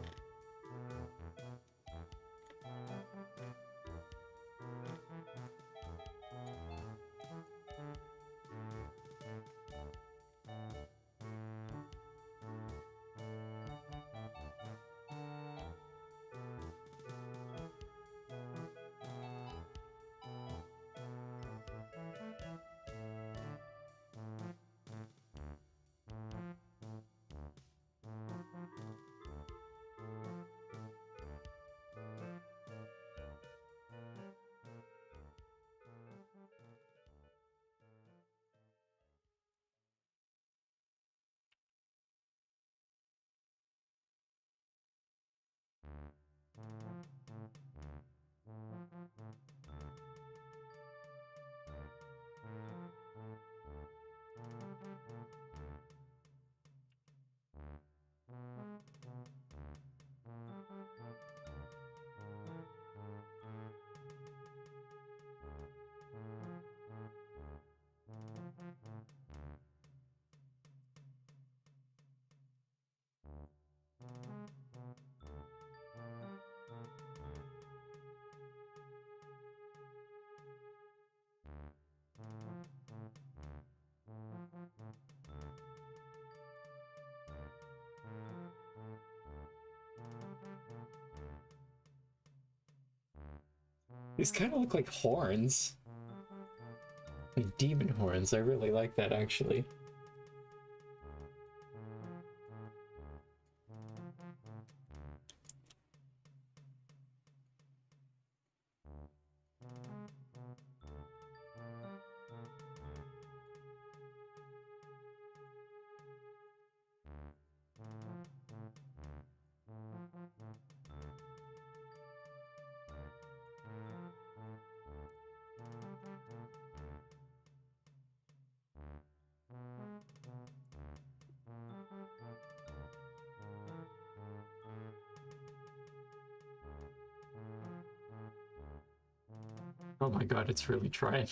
These kind of look like horns. Like demon horns. I really like that, actually. Oh my god, it's really trying.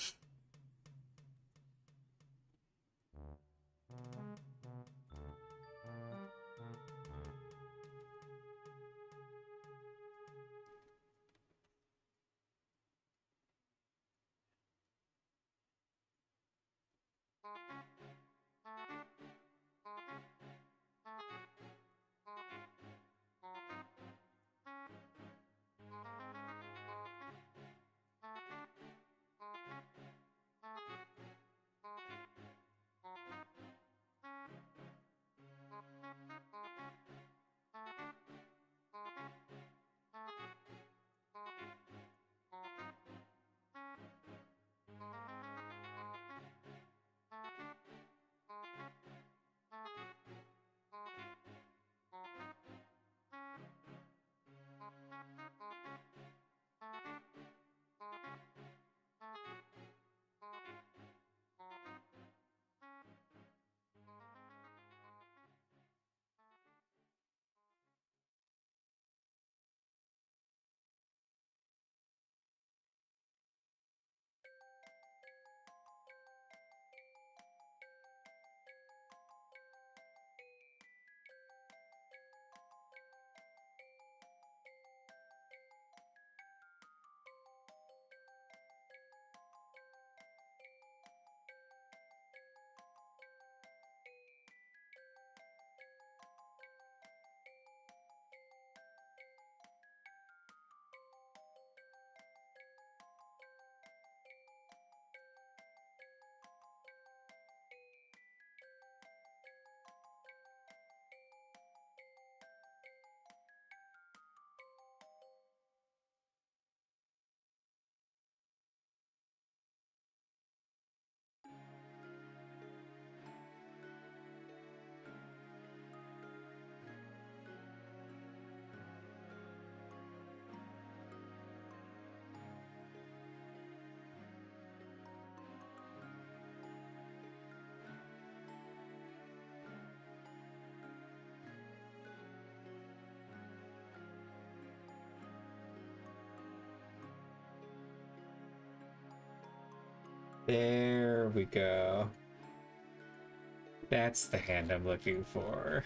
There we go. That's the hand I'm looking for.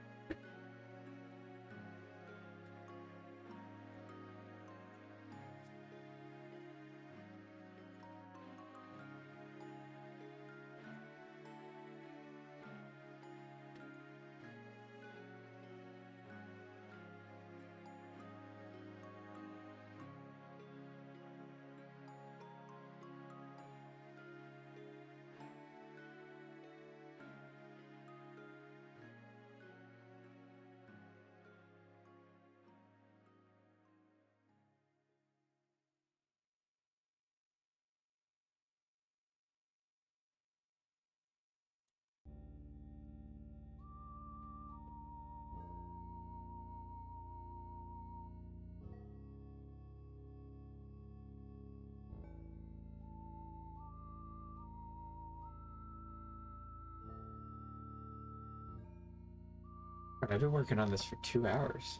I've been working on this for 2 hours.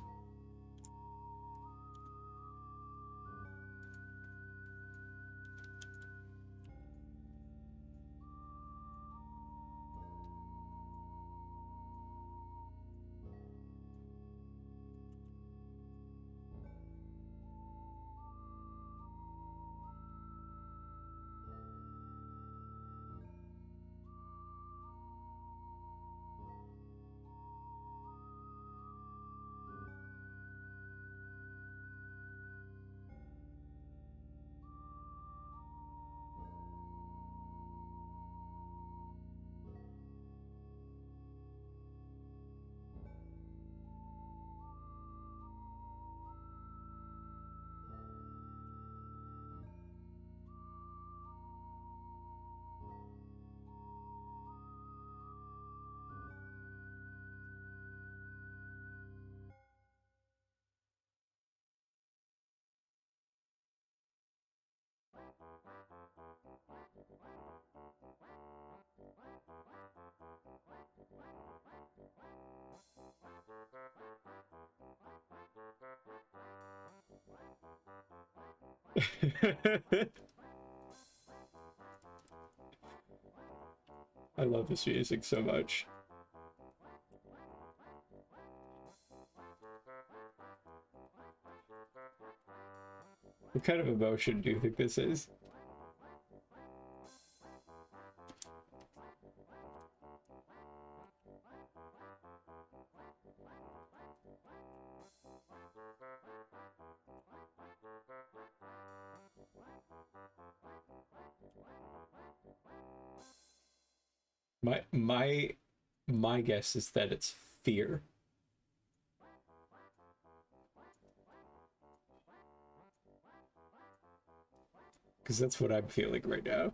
I love this music so much. What kind of emotion do you think this is? My guess is that it's fear. Because that's what I'm feeling right now.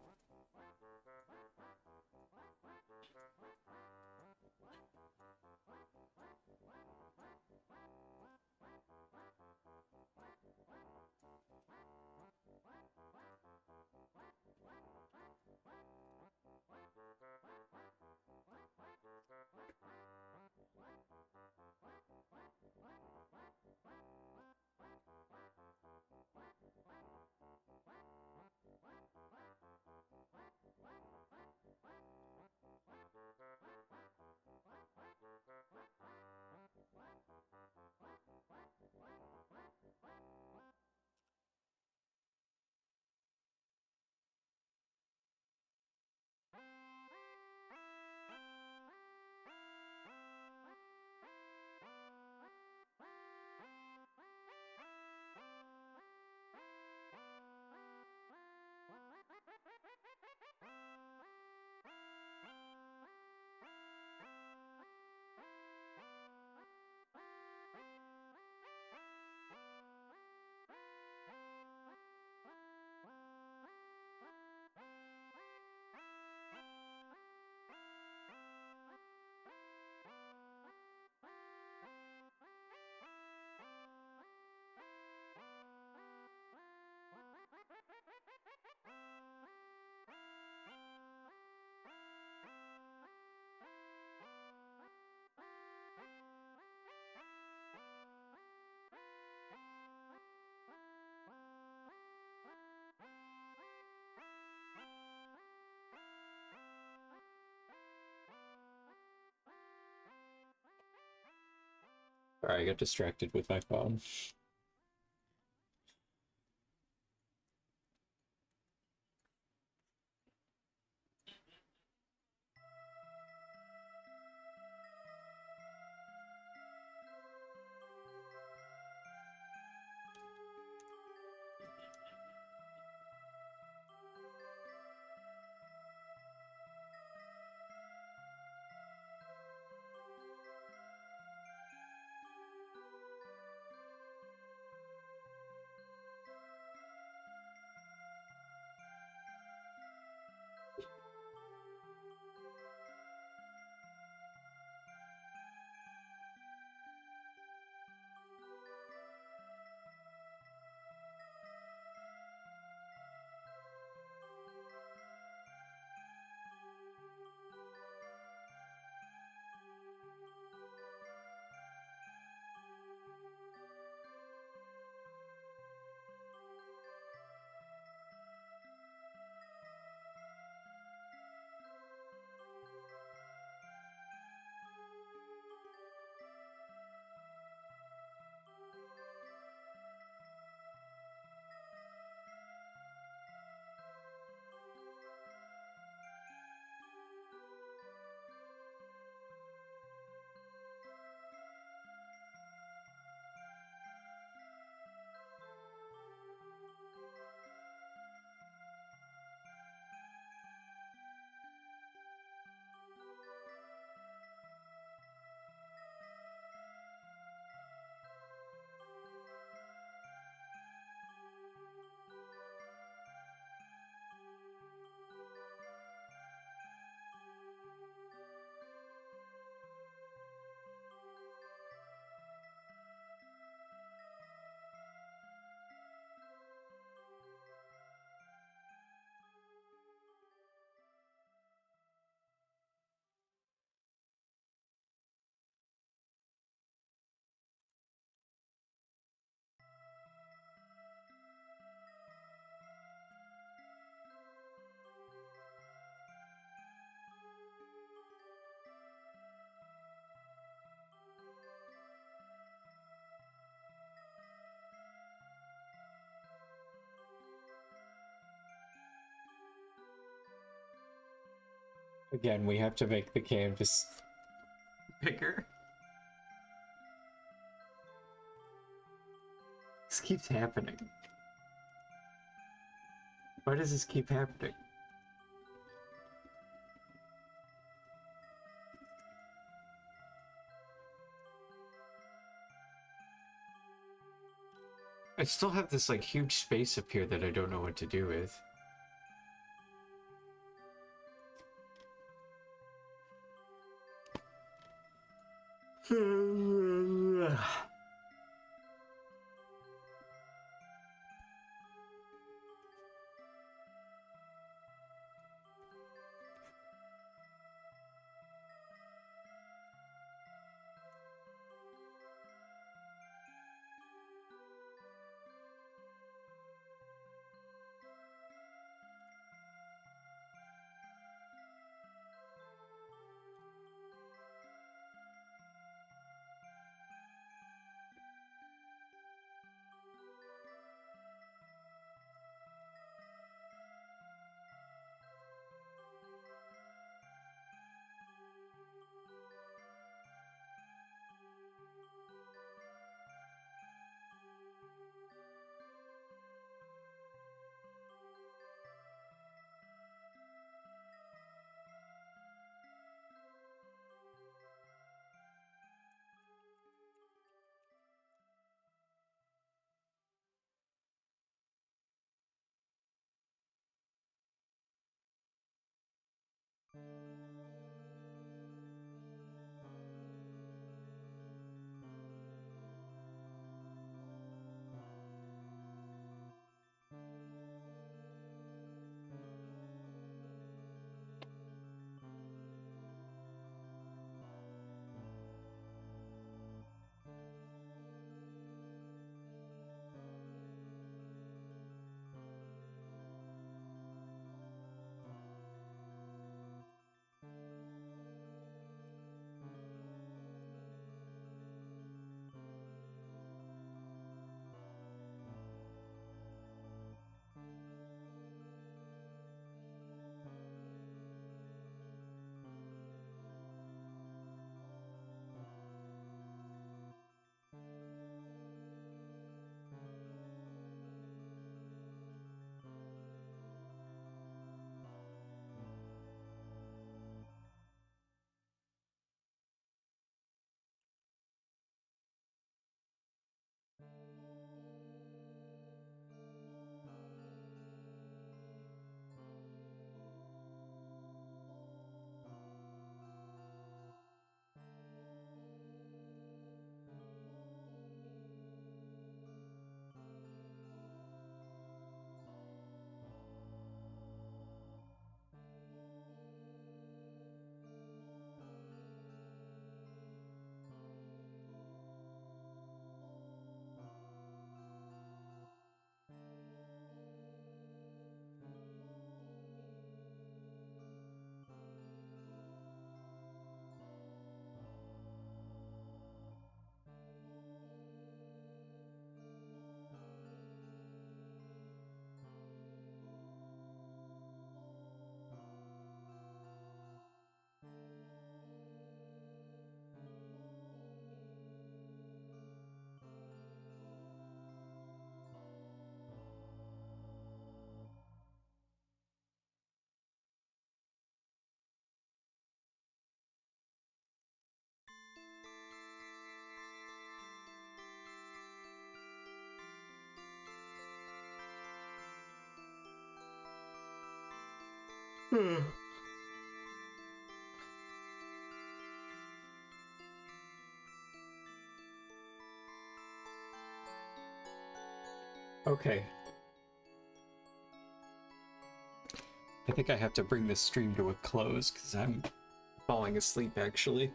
Sorry, I got distracted with my phone. Again, we have to make the canvas Bigger. This keeps happening. Why does this keep happening? I still have this like huge space up here that I don't know what to do with. Okay. I think I have to bring this stream to a close because I'm falling asleep actually.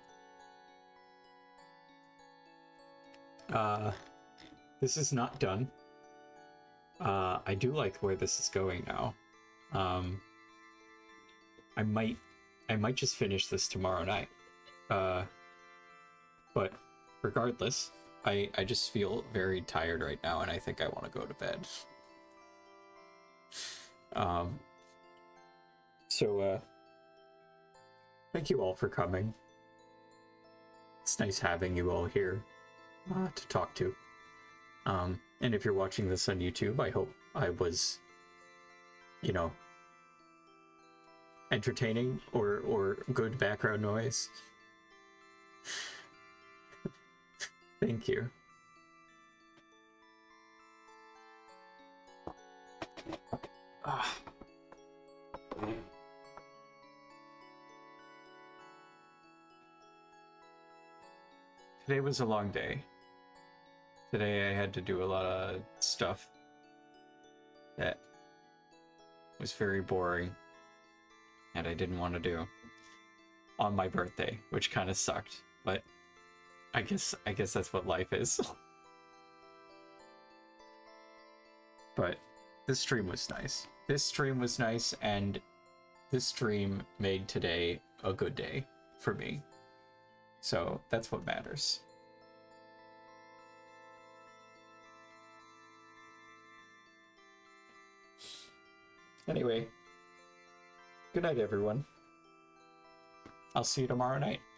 This is not done. I do like where this is going now. I might just finish this tomorrow night. But regardless, I just feel very tired right now and I think I want to go to bed. So thank you all for coming. It's nice having you all here to talk to. And if you're watching this on YouTube, I hope I was, you know, entertaining or good background noise. Thank you. Today was a long day. Today I had to do a lot of stuff that was very boring and I didn't want to do on my birthday, which kind of sucked, but I guess that's what life is. But this stream was nice. This stream was nice, and this stream made today a good day for me. So that's what matters. Anyway, good night, everyone. I'll see you tomorrow night.